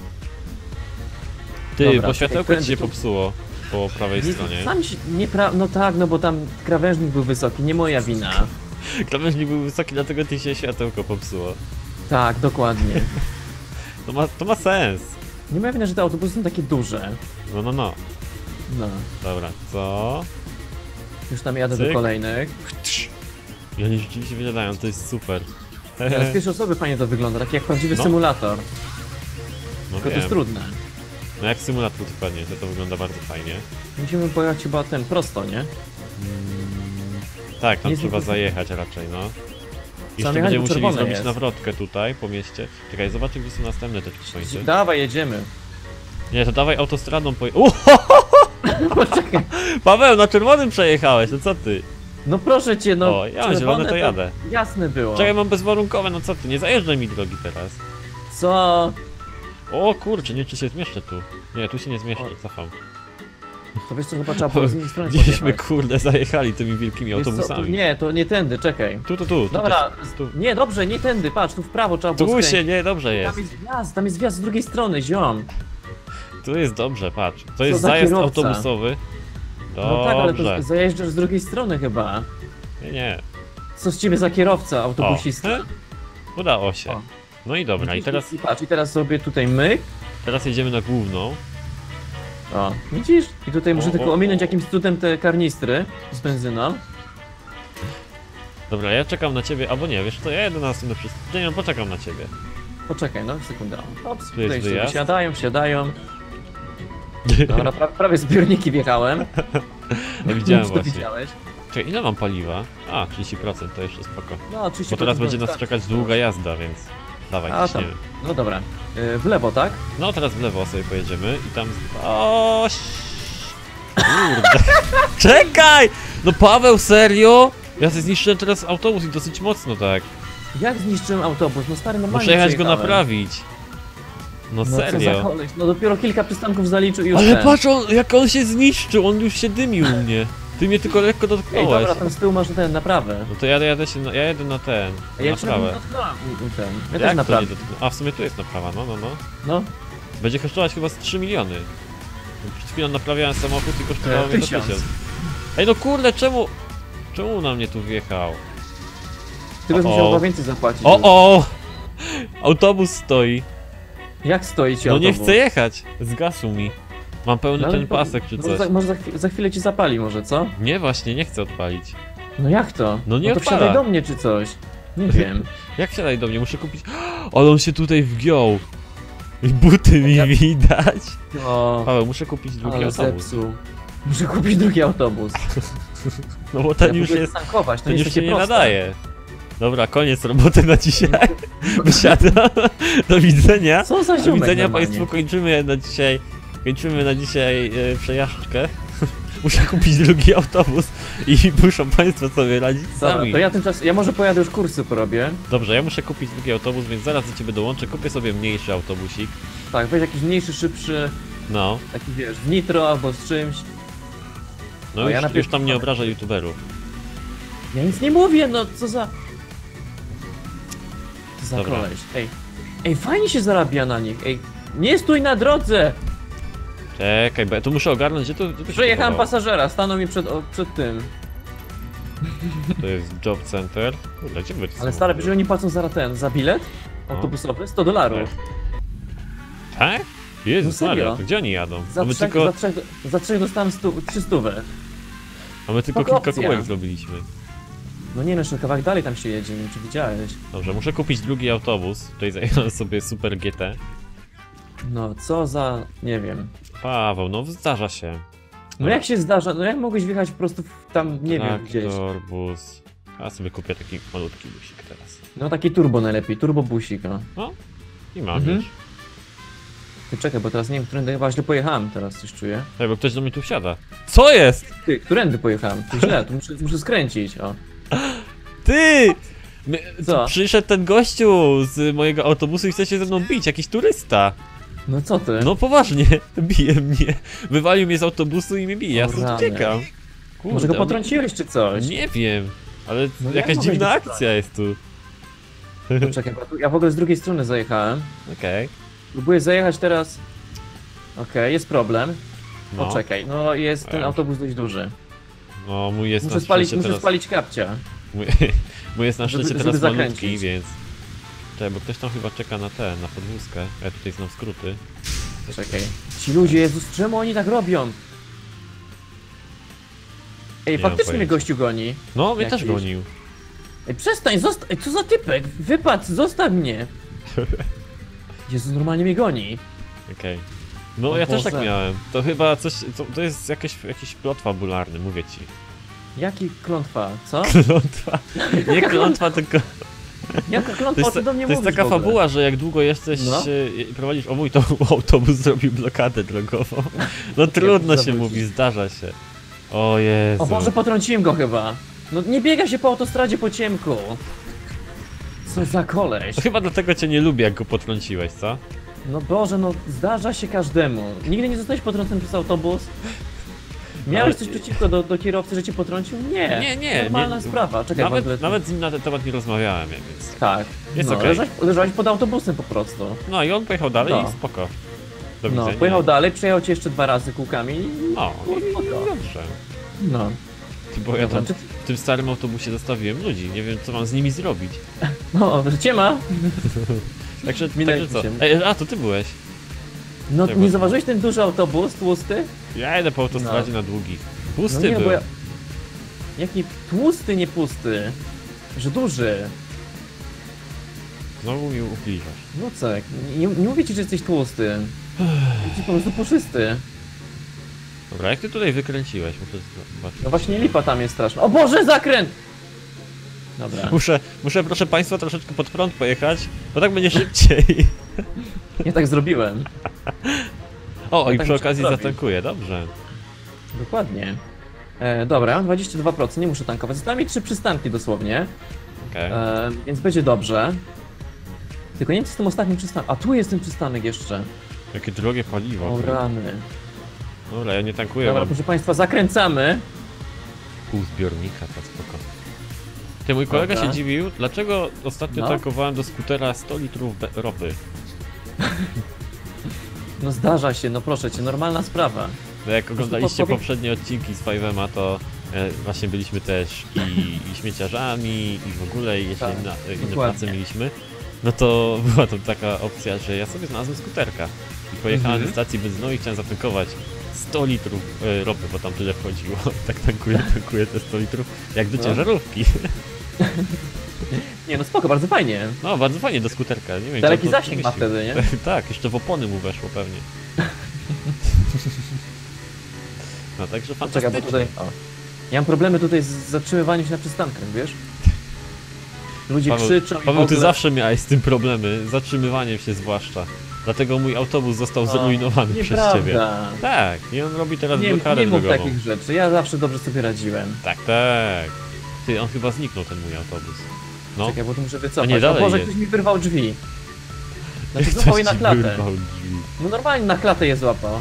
[SPEAKER 2] Ty,
[SPEAKER 1] Dobra,
[SPEAKER 2] bo
[SPEAKER 1] czekaj,
[SPEAKER 2] światełko ci się
[SPEAKER 1] prędzej tu-
[SPEAKER 2] popsuło po prawej stronie.
[SPEAKER 1] Sam się, no tak, no bo tam krawężnik był wysoki, nie moja wina.
[SPEAKER 2] Krawężnik był wysoki, dlatego ci się światełko popsuło.
[SPEAKER 1] Tak, dokładnie.
[SPEAKER 2] To ma sens.
[SPEAKER 1] Nie moja wina, że te autobusy są takie duże.
[SPEAKER 2] No.
[SPEAKER 1] No,
[SPEAKER 2] Dobra, co?
[SPEAKER 1] już tam jadę
[SPEAKER 2] Cyk.
[SPEAKER 1] do kolejnych.
[SPEAKER 2] I oni rzeczywiście wyglądają, to jest super.
[SPEAKER 1] Z pierwszej osoby fajnie to wygląda, tak jak prawdziwy
[SPEAKER 2] No.
[SPEAKER 1] symulator.
[SPEAKER 2] No
[SPEAKER 1] Tylko to jest
[SPEAKER 2] wiem.
[SPEAKER 1] trudne.
[SPEAKER 2] No jak symulator dokładnie, to wygląda bardzo fajnie.
[SPEAKER 1] Musimy pojechać chyba ten prosto, nie?
[SPEAKER 2] Tak, tam
[SPEAKER 1] Nie
[SPEAKER 2] trzeba
[SPEAKER 1] znam-
[SPEAKER 2] zajechać raczej, no. Jeszcze
[SPEAKER 1] jechać,
[SPEAKER 2] będziemy
[SPEAKER 1] bo
[SPEAKER 2] musieli
[SPEAKER 1] czerwone
[SPEAKER 2] zrobić
[SPEAKER 1] jest.
[SPEAKER 2] nawrotkę tutaj po mieście. Czekaj, zobaczę gdzie są następne te checkpointy.
[SPEAKER 1] Dawaj, jedziemy.
[SPEAKER 2] Nie, to dawaj autostradą
[SPEAKER 1] Poczekaj.
[SPEAKER 2] Paweł, na czerwonym przejechałeś, no co ty?
[SPEAKER 1] No proszę cię, no.
[SPEAKER 2] O, ja mam zielone, to jadę.
[SPEAKER 1] Jasne było.
[SPEAKER 2] Czekaj, mam bezwarunkowe, no co ty, nie zajeżdżaj mi drogi teraz.
[SPEAKER 1] Co?
[SPEAKER 2] O kurczę, nie czy się zmieszczę tu. Nie, tu się nie zmieszczę, cofam.
[SPEAKER 1] To wiesz co, chyba trzeba było z innej strony
[SPEAKER 2] Gdzieśmy
[SPEAKER 1] podjechać.
[SPEAKER 2] kurde zajechali tymi wielkimi
[SPEAKER 1] Wiesz co,
[SPEAKER 2] autobusami.
[SPEAKER 1] nie, to nie tędy, czekaj.
[SPEAKER 2] Tu.
[SPEAKER 1] Dobra,
[SPEAKER 2] Tu,
[SPEAKER 1] nie, dobrze, nie tędy, patrz, tu w prawo trzeba było
[SPEAKER 2] tu
[SPEAKER 1] skręcić.
[SPEAKER 2] się, nie, dobrze jest.
[SPEAKER 1] Tam jest wjazd z drugiej strony, ziom.
[SPEAKER 2] Tu jest dobrze, patrz. To jest
[SPEAKER 1] za
[SPEAKER 2] zajazd
[SPEAKER 1] kierowca?
[SPEAKER 2] autobusowy.
[SPEAKER 1] No tak, ale
[SPEAKER 2] Dobrze.
[SPEAKER 1] to zajeżdżasz z drugiej strony chyba.
[SPEAKER 2] Nie.
[SPEAKER 1] Co z ciebie za kierowca, autobusista?
[SPEAKER 2] Udało się.
[SPEAKER 1] O.
[SPEAKER 2] No i dobra, i teraz,
[SPEAKER 1] I patrz, i teraz sobie tutaj myk.
[SPEAKER 2] teraz jedziemy na główną.
[SPEAKER 1] O, widzisz? I tutaj muszę
[SPEAKER 2] O,
[SPEAKER 1] tylko
[SPEAKER 2] o,
[SPEAKER 1] ominąć
[SPEAKER 2] o.
[SPEAKER 1] jakimś cudem te karnistry z benzyną.
[SPEAKER 2] Dobra, ja czekam na ciebie, albo nie, wiesz co, ja jedę na następne przyspieszenie, poczekam na ciebie.
[SPEAKER 1] Poczekaj, no, sekundę. Ops,
[SPEAKER 2] Tu jest
[SPEAKER 1] tutaj sobie
[SPEAKER 2] wyjazd.
[SPEAKER 1] wsiadają. Dobra, prawie zbiorniki wjechałem.
[SPEAKER 2] No widziałem
[SPEAKER 1] Czy to
[SPEAKER 2] właśnie.
[SPEAKER 1] widziałeś?
[SPEAKER 2] Czekaj, ile mam paliwa? A, 30%, to jeszcze spoko.
[SPEAKER 1] No, oczywiście.
[SPEAKER 2] Bo teraz będzie nas czekać długa jazda, więc dawaj,
[SPEAKER 1] A, tam.
[SPEAKER 2] ciśniemy.
[SPEAKER 1] No dobra. W lewo, tak?
[SPEAKER 2] No teraz w lewo sobie pojedziemy i tam... O, kurde. Czekaj! No Paweł, serio? Ja sobie zniszczyłem teraz autobus i dosyć mocno, tak.
[SPEAKER 1] Jak zniszczyłem autobus? No stary, normalnie
[SPEAKER 2] Muszę jechać go
[SPEAKER 1] przejechałem.
[SPEAKER 2] naprawić. No
[SPEAKER 1] No co za
[SPEAKER 2] serio.
[SPEAKER 1] koleś? No dopiero kilka przystanków zaliczył i już
[SPEAKER 2] Ale
[SPEAKER 1] ten.
[SPEAKER 2] patrz, jak on się zniszczył, on już się dymił u mnie. Ty mnie tylko lekko
[SPEAKER 1] Ej,
[SPEAKER 2] dotknąłeś.
[SPEAKER 1] dobra, tam z tyłu masz ten naprawę.
[SPEAKER 2] No to ja jedę na ten,
[SPEAKER 1] A ja
[SPEAKER 2] na
[SPEAKER 1] ci nawet
[SPEAKER 2] naprawę.
[SPEAKER 1] dotknąłem ten. Ja
[SPEAKER 2] Jak
[SPEAKER 1] też
[SPEAKER 2] to
[SPEAKER 1] naprawę.
[SPEAKER 2] nie dotknął? A w sumie tu jest naprawa, no.
[SPEAKER 1] No,
[SPEAKER 2] Będzie kosztować chyba z 3 miliony. Przed chwilą naprawiałem samochód i kosztowało mnie to
[SPEAKER 1] 1000.
[SPEAKER 2] 1000. Ej no kurde, czemu na mnie tu wjechał?
[SPEAKER 1] ty byś
[SPEAKER 2] O,
[SPEAKER 1] musiał
[SPEAKER 2] o.
[SPEAKER 1] chyba więcej zapłacić.
[SPEAKER 2] O! Autobus stoi.
[SPEAKER 1] Jak stoi ci
[SPEAKER 2] No
[SPEAKER 1] autobus?
[SPEAKER 2] nie chcę jechać. Zgasł mi. Mam pełny
[SPEAKER 1] No, ale
[SPEAKER 2] ten pasek czy
[SPEAKER 1] może
[SPEAKER 2] coś.
[SPEAKER 1] może za chwilę ci zapali może, co?
[SPEAKER 2] Nie właśnie, nie chcę odpalić.
[SPEAKER 1] No jak to?
[SPEAKER 2] No nie
[SPEAKER 1] to
[SPEAKER 2] odpala.
[SPEAKER 1] wsiadaj do mnie czy coś. Nie wiem.
[SPEAKER 2] Jak wsiadaj do mnie? Muszę kupić... Ale on się tutaj wgiął. Buty mi widać.
[SPEAKER 1] O,
[SPEAKER 2] Paweł, muszę kupić drugi
[SPEAKER 1] ale
[SPEAKER 2] autobus.
[SPEAKER 1] zepsuł. Muszę kupić drugi autobus.
[SPEAKER 2] No bo ten
[SPEAKER 1] Ja
[SPEAKER 2] już
[SPEAKER 1] próbuję
[SPEAKER 2] jest...
[SPEAKER 1] tankować, to
[SPEAKER 2] Ten
[SPEAKER 1] nie
[SPEAKER 2] już
[SPEAKER 1] jest
[SPEAKER 2] się
[SPEAKER 1] takie
[SPEAKER 2] nie
[SPEAKER 1] proste.
[SPEAKER 2] nadaje. Dobra, koniec roboty na dzisiaj. Wysiadam. Do widzenia.
[SPEAKER 1] Co za
[SPEAKER 2] Do
[SPEAKER 1] ziomek
[SPEAKER 2] widzenia
[SPEAKER 1] normalnie.
[SPEAKER 2] Państwu, kończymy na dzisiaj przejażdżkę. muszę kupić drugi autobus i muszą państwo sobie radzić
[SPEAKER 1] Dobra,
[SPEAKER 2] sami.
[SPEAKER 1] to ja może pojadę już kursy porobię.
[SPEAKER 2] Dobrze, ja muszę kupić drugi autobus, więc zaraz do ciebie dołączę, kupię sobie mniejszy autobusik.
[SPEAKER 1] Tak, weź jakiś mniejszy, szybszy,
[SPEAKER 2] No,
[SPEAKER 1] taki wiesz, w nitro albo z czymś.
[SPEAKER 2] no
[SPEAKER 1] No, ja
[SPEAKER 2] już,
[SPEAKER 1] najpierw-
[SPEAKER 2] już tam nie obraża youtuberów.
[SPEAKER 1] Ja nic nie mówię, no co za... Co za
[SPEAKER 2] Dobra.
[SPEAKER 1] koleś, Ej, fajnie się zarabia na nich, ej. Nie stój na drodze!
[SPEAKER 2] Czekaj, bo ja tu muszę ogarnąć, gdzie to się
[SPEAKER 1] Przejechałem
[SPEAKER 2] chowało.
[SPEAKER 1] pasażera, stanął mi przed tym.
[SPEAKER 2] To jest job center. Kurde, gdzie wy to
[SPEAKER 1] Ale
[SPEAKER 2] są?
[SPEAKER 1] stary, że oni płacą za bilet
[SPEAKER 2] No.
[SPEAKER 1] autobusowy? $100.
[SPEAKER 2] Tak? Jezus
[SPEAKER 1] No serio?
[SPEAKER 2] Maria, to gdzie oni jadą?
[SPEAKER 1] Za
[SPEAKER 2] A my
[SPEAKER 1] trzech,
[SPEAKER 2] tylko,
[SPEAKER 1] za trzech dostałem 300.
[SPEAKER 2] kilka
[SPEAKER 1] opcja.
[SPEAKER 2] kółek zrobiliśmy.
[SPEAKER 1] No nie no, jeszcze kawałek dalej tam się jedzie, nie wiem czy widziałeś.
[SPEAKER 2] Dobrze, muszę kupić drugi autobus. Tutaj zajechałem sobie Super GT.
[SPEAKER 1] No co za... nie wiem.
[SPEAKER 2] Paweł, no zdarza się.
[SPEAKER 1] No jak się zdarza, no jak mogłeś wjechać po prostu tam, nie wiem, gdzieś.
[SPEAKER 2] Traktor, bus. Ja sobie kupię taki malutki busik teraz.
[SPEAKER 1] No taki turbo najlepiej, turbo busik, no.
[SPEAKER 2] No i mam
[SPEAKER 1] Mhm.
[SPEAKER 2] już.
[SPEAKER 1] Ty czekaj, bo teraz nie wiem, którędy chyba źle pojechałem teraz, coś czuję.
[SPEAKER 2] Ej, bo ktoś do mnie tu wsiada. Co jest?
[SPEAKER 1] Ty, którędy pojechałem? Tu źle, tu muszę skręcić, o.
[SPEAKER 2] Ty!
[SPEAKER 1] Co?
[SPEAKER 2] Przyszedł ten gościu z mojego autobusu i chce się ze mną bić, jakiś turysta.
[SPEAKER 1] No co ty?
[SPEAKER 2] No poważnie, bije mnie. Wywalił mnie z autobusu i mnie bije, ja
[SPEAKER 1] O
[SPEAKER 2] stąd
[SPEAKER 1] rany.
[SPEAKER 2] uciekam. Kurde,
[SPEAKER 1] Może go
[SPEAKER 2] on-
[SPEAKER 1] potrąciłeś czy coś?
[SPEAKER 2] Nie wiem, ale
[SPEAKER 1] No jak
[SPEAKER 2] jakaś
[SPEAKER 1] mogłeś
[SPEAKER 2] dziwna
[SPEAKER 1] dostać?
[SPEAKER 2] akcja jest tu.
[SPEAKER 1] No czekaj, bo ja w ogóle z drugiej strony zajechałem.
[SPEAKER 2] Okej.
[SPEAKER 1] Próbuję zajechać teraz. Okej, jest problem.
[SPEAKER 2] No.
[SPEAKER 1] Poczekaj, no jest ten
[SPEAKER 2] Ech.
[SPEAKER 1] autobus dość duży.
[SPEAKER 2] No mój jest
[SPEAKER 1] Muszę
[SPEAKER 2] na
[SPEAKER 1] spalić,
[SPEAKER 2] szczęście teraz...
[SPEAKER 1] kapcia.
[SPEAKER 2] Mój, mój jest na szczęście
[SPEAKER 1] żeby
[SPEAKER 2] teraz malutki,
[SPEAKER 1] zakręcić.
[SPEAKER 2] więc... Czekaj, bo ktoś tam chyba czeka na na podwózkę. Ja tutaj znam skróty.
[SPEAKER 1] Czekaj. Ci ludzie, Jezus, czemu oni tak robią? Ej,
[SPEAKER 2] Nie mam
[SPEAKER 1] faktycznie mnie
[SPEAKER 2] pojęcia.
[SPEAKER 1] gościu goni.
[SPEAKER 2] No, mnie
[SPEAKER 1] Jakiś.
[SPEAKER 2] też gonił.
[SPEAKER 1] Ej, przestań, zostaw. Ej, co za typek? Wypadł, zostaw mnie. Jezus, normalnie mnie goni.
[SPEAKER 2] Okej. No
[SPEAKER 1] O
[SPEAKER 2] ja też tak
[SPEAKER 1] Boże.
[SPEAKER 2] miałem. To chyba coś... To jest jakiś plot fabularny, mówię ci.
[SPEAKER 1] Jaki klątwa, co?
[SPEAKER 2] Klątwa. Nie klątwa, tylko...
[SPEAKER 1] Jaka
[SPEAKER 2] To
[SPEAKER 1] klątwa, o
[SPEAKER 2] jest,
[SPEAKER 1] ty do mnie
[SPEAKER 2] to jest
[SPEAKER 1] mówisz
[SPEAKER 2] taka
[SPEAKER 1] w ogóle?
[SPEAKER 2] fabuła, że jak długo jesteś
[SPEAKER 1] No.
[SPEAKER 2] prowadzisz... O mój, to autobus zrobił blokadę drogową. No trudno się
[SPEAKER 1] zawrócić.
[SPEAKER 2] mówi, zdarza się. O Jezu.
[SPEAKER 1] O Boże, potrąciłem go chyba. No nie biega się po autostradzie po ciemku. Co za koleś.
[SPEAKER 2] To chyba dlatego cię nie lubię, jak go potrąciłeś, co?
[SPEAKER 1] No Boże, no zdarza się każdemu. Nigdy nie zostałeś potrącony przez autobus? Miałeś coś przeciwko do kierowcy, że cię potrącił? Nie.
[SPEAKER 2] Nie.
[SPEAKER 1] Normalna sprawa. Czekaj, w ogóle...
[SPEAKER 2] Nawet z nim na ten temat nie rozmawiałem, więc...
[SPEAKER 1] Tak.
[SPEAKER 2] Jest
[SPEAKER 1] no,
[SPEAKER 2] okej.
[SPEAKER 1] leżałeś pod autobusem po prostu.
[SPEAKER 2] No i on pojechał dalej
[SPEAKER 1] No.
[SPEAKER 2] i spoko. Do
[SPEAKER 1] No,
[SPEAKER 2] widzenia.
[SPEAKER 1] pojechał dalej, przejechał cię jeszcze 2 razy kółkami i...
[SPEAKER 2] No, i
[SPEAKER 1] Spoko.
[SPEAKER 2] dobrze.
[SPEAKER 1] No.
[SPEAKER 2] Ty, bo ja
[SPEAKER 1] Dobra,
[SPEAKER 2] tam w tym starym autobusie zostawiłem ludzi, nie wiem co mam z nimi zrobić.
[SPEAKER 1] No, cię ma.
[SPEAKER 2] Także
[SPEAKER 1] Minęliśmy
[SPEAKER 2] co?
[SPEAKER 1] się.
[SPEAKER 2] Ej, a to ty byłeś.
[SPEAKER 1] No,
[SPEAKER 2] Czego?
[SPEAKER 1] nie zauważyłeś ten duży autobus tłusty?
[SPEAKER 2] Ja jedę po autostradzie na długi. Pusty
[SPEAKER 1] No nie,
[SPEAKER 2] był.
[SPEAKER 1] bo ja... Jaki tłusty, nie pusty. Że duży.
[SPEAKER 2] Znowu mi ubliżasz.
[SPEAKER 1] Lucek, nie mówię ci, że jesteś tłusty. Jesteś po prostu puszysty.
[SPEAKER 2] Dobra, jak ty tutaj wykręciłeś? Muszę zobaczyć.
[SPEAKER 1] No właśnie lipa tam jest straszna. O Boże, zakręt! Dobra,
[SPEAKER 2] Muszę proszę państwa troszeczkę pod prąd pojechać, bo tak będzie szybciej.
[SPEAKER 1] ja tak zrobiłem.
[SPEAKER 2] O,
[SPEAKER 1] Ja
[SPEAKER 2] i
[SPEAKER 1] tak
[SPEAKER 2] przy
[SPEAKER 1] muszę
[SPEAKER 2] okazji
[SPEAKER 1] zrobić.
[SPEAKER 2] zatankuję, dobrze.
[SPEAKER 1] Dokładnie. Dobra, mam 22%, nie muszę tankować. Zostały mi 3 przystanki dosłownie.
[SPEAKER 2] Okej.
[SPEAKER 1] Więc będzie dobrze. Tylko nie wiem co z tym ostatnim przystankiem. A tu jest ten przystanek jeszcze.
[SPEAKER 2] Jakie drogie paliwo.
[SPEAKER 1] O rany.
[SPEAKER 2] Dobra, ja nie tankuję,
[SPEAKER 1] Dobra,
[SPEAKER 2] mam
[SPEAKER 1] proszę państwa, zakręcamy.
[SPEAKER 2] pół zbiornika, tak spoko. Ty, mój kolega
[SPEAKER 1] Dobra.
[SPEAKER 2] się dziwił, dlaczego ostatnio
[SPEAKER 1] No.
[SPEAKER 2] tankowałem do skutera 100 litrów ropy.
[SPEAKER 1] No zdarza się, no proszę cię, normalna sprawa.
[SPEAKER 2] Bo jak oglądaliście
[SPEAKER 1] podpowiedź-
[SPEAKER 2] poprzednie odcinki z 5M'a, to właśnie byliśmy też i śmieciarzami, i w ogóle i jeszcze
[SPEAKER 1] Tak,
[SPEAKER 2] inne
[SPEAKER 1] dokładnie.
[SPEAKER 2] prace mieliśmy. No to była tam taka opcja, że ja sobie znalazłem skuterka i pojechałem
[SPEAKER 1] Mhm.
[SPEAKER 2] do stacji benzynowej i chciałem zatankować 100 litrów ropy, bo tam tyle wchodziło. Tak tankuję te 100 litrów, jak do
[SPEAKER 1] No.
[SPEAKER 2] ciężarówki.
[SPEAKER 1] Nie no spoko, bardzo fajnie.
[SPEAKER 2] No, bardzo fajnie do skuterka, nie wiem.
[SPEAKER 1] Daleki
[SPEAKER 2] kto to
[SPEAKER 1] zasięg ma
[SPEAKER 2] wymyślił.
[SPEAKER 1] wtedy, nie?
[SPEAKER 2] Tak, jeszcze w opony mu weszło pewnie. No także
[SPEAKER 1] Czekaj,
[SPEAKER 2] fantastycznie.
[SPEAKER 1] bo tutaj... O. Ja mam problemy tutaj z zatrzymywaniem się na przystankach, wiesz? Ludzie krzyczą i w
[SPEAKER 2] Paweł, ty
[SPEAKER 1] ogóle...
[SPEAKER 2] zawsze miałeś z tym problemy, zatrzymywaniem się zwłaszcza. Dlatego mój autobus został zrujnowany przez ciebie.
[SPEAKER 1] Nieprawda.
[SPEAKER 2] Tak, i on robi teraz
[SPEAKER 1] Nie,
[SPEAKER 2] blokadę
[SPEAKER 1] nie mów
[SPEAKER 2] drogową.
[SPEAKER 1] takich rzeczy, ja zawsze dobrze sobie radziłem.
[SPEAKER 2] Tak, tak. Ty, on chyba zniknął, ten mój autobus. No.
[SPEAKER 1] Czekaj, bo tu muszę
[SPEAKER 2] A
[SPEAKER 1] wycofać.
[SPEAKER 2] nie, dalej
[SPEAKER 1] O Boże,
[SPEAKER 2] jest.
[SPEAKER 1] ktoś mi wyrwał drzwi. Znaczy
[SPEAKER 2] Ktoś
[SPEAKER 1] złapał je na
[SPEAKER 2] ci
[SPEAKER 1] klatę.
[SPEAKER 2] wyrwał drzwi.
[SPEAKER 1] No normalnie na klatę je złapał.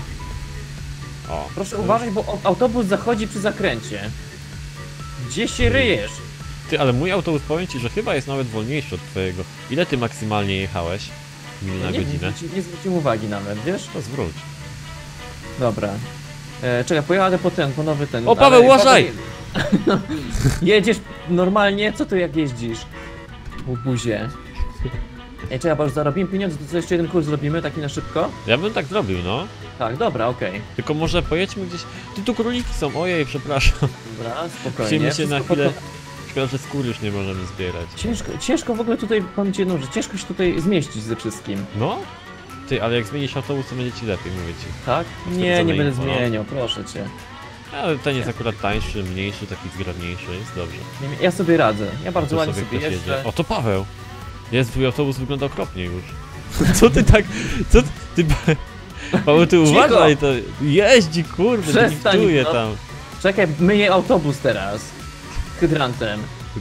[SPEAKER 2] O.
[SPEAKER 1] Proszę uważać, bo autobus zachodzi przy zakręcie. Gdzie się ryjesz?
[SPEAKER 2] Ty, ale mój autobus, powiem ci, że chyba jest nawet wolniejszy od twojego. Ile ty maksymalnie jechałeś? Mil na godzinę?
[SPEAKER 1] Nie zwróciłem uwagi nawet, wiesz?
[SPEAKER 2] To zwróć.
[SPEAKER 1] Dobra. Czekaj, pojadę po nowy ten.
[SPEAKER 2] O, Paweł, uważaj!
[SPEAKER 1] Jedziesz normalnie? Co tu jak jeździsz? Buzie. Ej, czekaj, bo już zarobimy pieniądze, to co jeszcze jeden kurs zrobimy, taki na szybko?
[SPEAKER 2] Ja bym tak zrobił, no.
[SPEAKER 1] Tak, dobra, okej.
[SPEAKER 2] Tylko może pojedźmy gdzieś... Ty, tu króliki są, ojej, przepraszam.
[SPEAKER 1] Dobra, spokojnie.
[SPEAKER 2] Chcieliśmy się
[SPEAKER 1] Wszystko
[SPEAKER 2] na chwilę... Szkoda, że skór już nie możemy zbierać.
[SPEAKER 1] Ciężko w ogóle tutaj, powiem ci jedną rzecz, ciężko się tutaj zmieścić ze wszystkim.
[SPEAKER 2] No? Ty, ale jak zmienisz autobus, to będzie ci lepiej, mówię ci.
[SPEAKER 1] Tak?
[SPEAKER 2] Wtedy
[SPEAKER 1] Nie,
[SPEAKER 2] co
[SPEAKER 1] nie
[SPEAKER 2] na
[SPEAKER 1] będę
[SPEAKER 2] info, no.
[SPEAKER 1] zmieniał, proszę cię.
[SPEAKER 2] Ale ten jest akurat tańszy, mniejszy, taki zgrabniejszy, jest dobrze.
[SPEAKER 1] Ja sobie radzę, ja bardzo
[SPEAKER 2] Tu
[SPEAKER 1] ładnie
[SPEAKER 2] sobie
[SPEAKER 1] sobie
[SPEAKER 2] ktoś
[SPEAKER 1] jeżdżę.
[SPEAKER 2] jedzie. O, to Paweł! Jest, twój autobus wygląda okropnie już. Co ty tak... Co ty... Paweł, ty
[SPEAKER 1] Cicho!
[SPEAKER 2] uważaj, to jeździ, kurde,
[SPEAKER 1] Przestań,
[SPEAKER 2] driftuje
[SPEAKER 1] no.
[SPEAKER 2] tam.
[SPEAKER 1] Czekaj, myję autobus teraz. Hydrantem.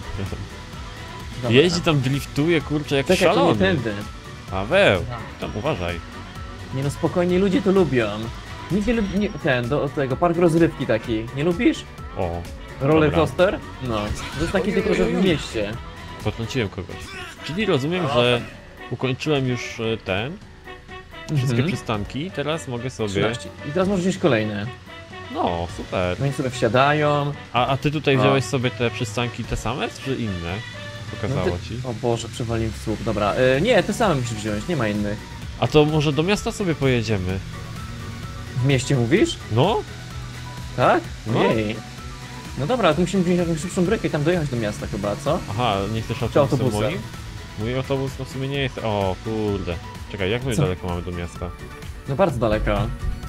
[SPEAKER 1] Dobra.
[SPEAKER 2] Jeździ tam, driftuje, kurczę, jak
[SPEAKER 1] Czekaj, to nie
[SPEAKER 2] szalony.
[SPEAKER 1] tędy.
[SPEAKER 2] Paweł, tam uważaj.
[SPEAKER 1] Nie no, spokojnie, ludzie to lubią. Nikt nie lubi... do tego, park rozrywki taki. Nie lubisz?
[SPEAKER 2] O,
[SPEAKER 1] Roller
[SPEAKER 2] Dobra.
[SPEAKER 1] coaster? No. To jest taki tylko, że w mieście.
[SPEAKER 2] potrąciłem kogoś. Czyli rozumiem, że ukończyłem już wszystkie
[SPEAKER 1] Mhm.
[SPEAKER 2] przystanki, teraz mogę sobie...
[SPEAKER 1] 13. I teraz możesz wziąć kolejne.
[SPEAKER 2] No, super.
[SPEAKER 1] No i sobie wsiadają.
[SPEAKER 2] A ty tutaj
[SPEAKER 1] O.
[SPEAKER 2] wziąłeś sobie te przystanki te same, czy inne? Pokazało
[SPEAKER 1] No
[SPEAKER 2] ci.
[SPEAKER 1] O Boże, przewaliłem w słup. Dobra, nie, te same musisz wziąć, nie ma innych.
[SPEAKER 2] A to może do miasta sobie pojedziemy?
[SPEAKER 1] W mieście mówisz?
[SPEAKER 2] No?
[SPEAKER 1] Tak?
[SPEAKER 2] No.
[SPEAKER 1] Ojej. No dobra, to musimy wziąć jakąś szybszą brykę i tam dojechać do miasta chyba, co?
[SPEAKER 2] Aha, nie chcesz autobusem
[SPEAKER 1] autobusem?
[SPEAKER 2] moim? Mój autobus no w sumie nie jest... O kurde. Czekaj, jak my
[SPEAKER 1] Co?
[SPEAKER 2] daleko mamy do miasta?
[SPEAKER 1] No bardzo daleko.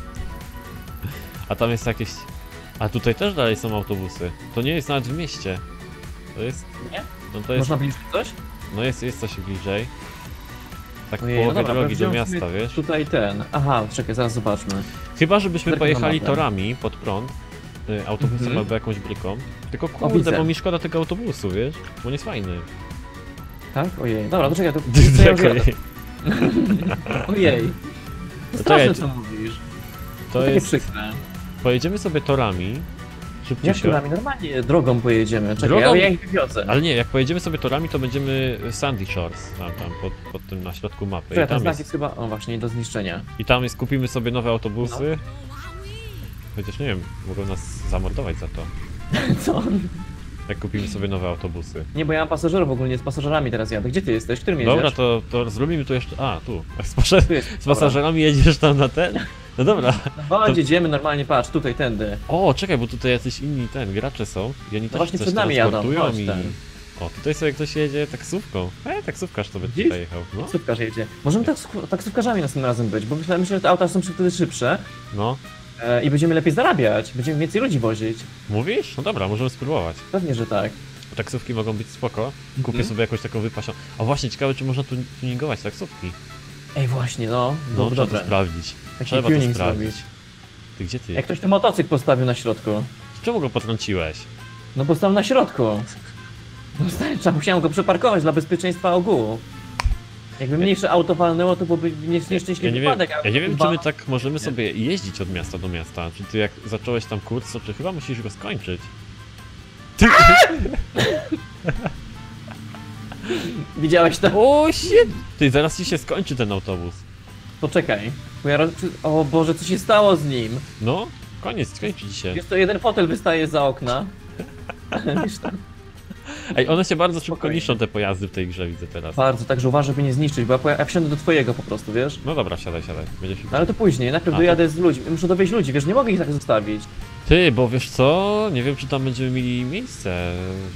[SPEAKER 2] A tam jest jakieś... A tutaj też dalej są autobusy. To nie jest nawet w mieście. To jest...
[SPEAKER 1] Nie?
[SPEAKER 2] No to jest...
[SPEAKER 1] Można bliżej coś?
[SPEAKER 2] No jest coś bliżej. Tak
[SPEAKER 1] Ojej,
[SPEAKER 2] połowę
[SPEAKER 1] no dobra,
[SPEAKER 2] drogi do
[SPEAKER 1] wziąłem
[SPEAKER 2] miasta,
[SPEAKER 1] sobie
[SPEAKER 2] wiesz?
[SPEAKER 1] Tutaj ten. Aha, czekaj, zaraz zobaczmy.
[SPEAKER 2] Chyba, żebyśmy
[SPEAKER 1] Zerknę
[SPEAKER 2] pojechali
[SPEAKER 1] na mapę.
[SPEAKER 2] torami pod prąd. Autobusem
[SPEAKER 1] Mhm.
[SPEAKER 2] albo jakąś bryką. Tylko
[SPEAKER 1] O,
[SPEAKER 2] kurde,
[SPEAKER 1] widzę.
[SPEAKER 2] bo mi szkoda tego autobusu, wiesz? Bo nie jest fajny.
[SPEAKER 1] Tak? Ojej. Dobra, to czekaj, to ja już jadę.
[SPEAKER 2] Czekaj,
[SPEAKER 1] Ojej. To
[SPEAKER 2] Czekaj,
[SPEAKER 1] straszne co mówisz.
[SPEAKER 2] to
[SPEAKER 1] Takie
[SPEAKER 2] jest...
[SPEAKER 1] przykre.
[SPEAKER 2] Pojedziemy sobie torami.
[SPEAKER 1] Jak
[SPEAKER 2] Szybciutko.
[SPEAKER 1] turami? Normalnie drogą pojedziemy. Czekaj,
[SPEAKER 2] Drogą?
[SPEAKER 1] ja ich wywiozę.
[SPEAKER 2] Ale nie, jak pojedziemy sobie torami, to będziemy Sandy Shores, tam pod tym na środku mapy.
[SPEAKER 1] Czekaj,
[SPEAKER 2] I
[SPEAKER 1] ten
[SPEAKER 2] tam,
[SPEAKER 1] znak
[SPEAKER 2] jest,
[SPEAKER 1] jest chyba... O właśnie, nie do zniszczenia.
[SPEAKER 2] I tam jest, kupimy sobie nowe autobusy.
[SPEAKER 1] No.
[SPEAKER 2] Chociaż nie wiem, mogą nas zamordować za to.
[SPEAKER 1] Co?
[SPEAKER 2] Jak kupimy sobie nowe autobusy.
[SPEAKER 1] Nie, bo ja mam pasażerów ogólnie, z pasażerami teraz jadę. Gdzie ty jesteś? Którym jedziesz?
[SPEAKER 2] Dobra, to zrobimy tu jeszcze... A, tu.
[SPEAKER 1] Tu jest.
[SPEAKER 2] Z pasażerami jedziesz tam na ten? No dobra.
[SPEAKER 1] Chodź, jedziemy normalnie, patrz, tutaj, tędy.
[SPEAKER 2] O, czekaj, bo tutaj jacyś inni gracze są. I oni
[SPEAKER 1] No
[SPEAKER 2] też
[SPEAKER 1] właśnie
[SPEAKER 2] coś
[SPEAKER 1] przed nami jadą,
[SPEAKER 2] transportują
[SPEAKER 1] chodź
[SPEAKER 2] i...
[SPEAKER 1] ten.
[SPEAKER 2] O, tutaj sobie ktoś jedzie taksówką. Taksówkarz to by
[SPEAKER 1] Widzisz?
[SPEAKER 2] tutaj jechał. No,
[SPEAKER 1] Taksówkarz jedzie. Możemy taksówkarzami następnym razem być, bo myślę, że te auta są wtedy szybsze
[SPEAKER 2] no.
[SPEAKER 1] i będziemy lepiej zarabiać. Będziemy więcej ludzi wozić.
[SPEAKER 2] Mówisz? No dobra, możemy spróbować.
[SPEAKER 1] Pewnie, że tak.
[SPEAKER 2] Taksówki mogą być spoko. Kupię
[SPEAKER 1] Mhm.
[SPEAKER 2] sobie jakąś taką wypasioną. A właśnie, ciekawe czy można tuningować taksówki.
[SPEAKER 1] Ej, właśnie, no.
[SPEAKER 2] No, trzeba
[SPEAKER 1] Dobre.
[SPEAKER 2] to sprawdzić.
[SPEAKER 1] Taki
[SPEAKER 2] Trzeba to
[SPEAKER 1] tuning
[SPEAKER 2] sprawdzić.
[SPEAKER 1] zrobić.
[SPEAKER 2] Ty gdzie ty?
[SPEAKER 1] Jak ktoś ten motocykl postawił na środku.
[SPEAKER 2] Czemu go potrąciłeś?
[SPEAKER 1] No bo stał na środku. No, musiałem go przeparkować dla bezpieczeństwa ogółu. Jakby mniejsze auto walnęło, to byłby nieszczęśliwy
[SPEAKER 2] Ja nie wiem,
[SPEAKER 1] wypadek. a
[SPEAKER 2] ja nie wiem czy
[SPEAKER 1] dwa-
[SPEAKER 2] my tak możemy sobie jeździć od miasta do miasta. Czy ty jak zacząłeś tam kurs, to czy chyba musisz go skończyć? Ty...
[SPEAKER 1] Widziałeś to?
[SPEAKER 2] O shit! Ty, zaraz ci się skończy ten autobus.
[SPEAKER 1] Poczekaj. Bo ja O Boże, co się stało z nim?
[SPEAKER 2] No, koniec, skończy ci się.
[SPEAKER 1] Jest to jeden fotel wystaje za okna. Wiesz tam.
[SPEAKER 2] Ej, one się bardzo szybko
[SPEAKER 1] Spokojnie.
[SPEAKER 2] niszczą te pojazdy w tej grze, widzę teraz.
[SPEAKER 1] Bardzo, także uważaj, by nie zniszczyć, bo ja wsiądę do twojego po prostu, wiesz?
[SPEAKER 2] No dobra, siadaj. Będzie szybko.
[SPEAKER 1] No ale to później, najpierw
[SPEAKER 2] A,
[SPEAKER 1] dojadę z ludźmi, muszę dowieźć ludzi, wiesz, nie mogę ich tak zostawić.
[SPEAKER 2] Ty, bo wiesz co? Nie wiem, czy tam będziemy mieli miejsce.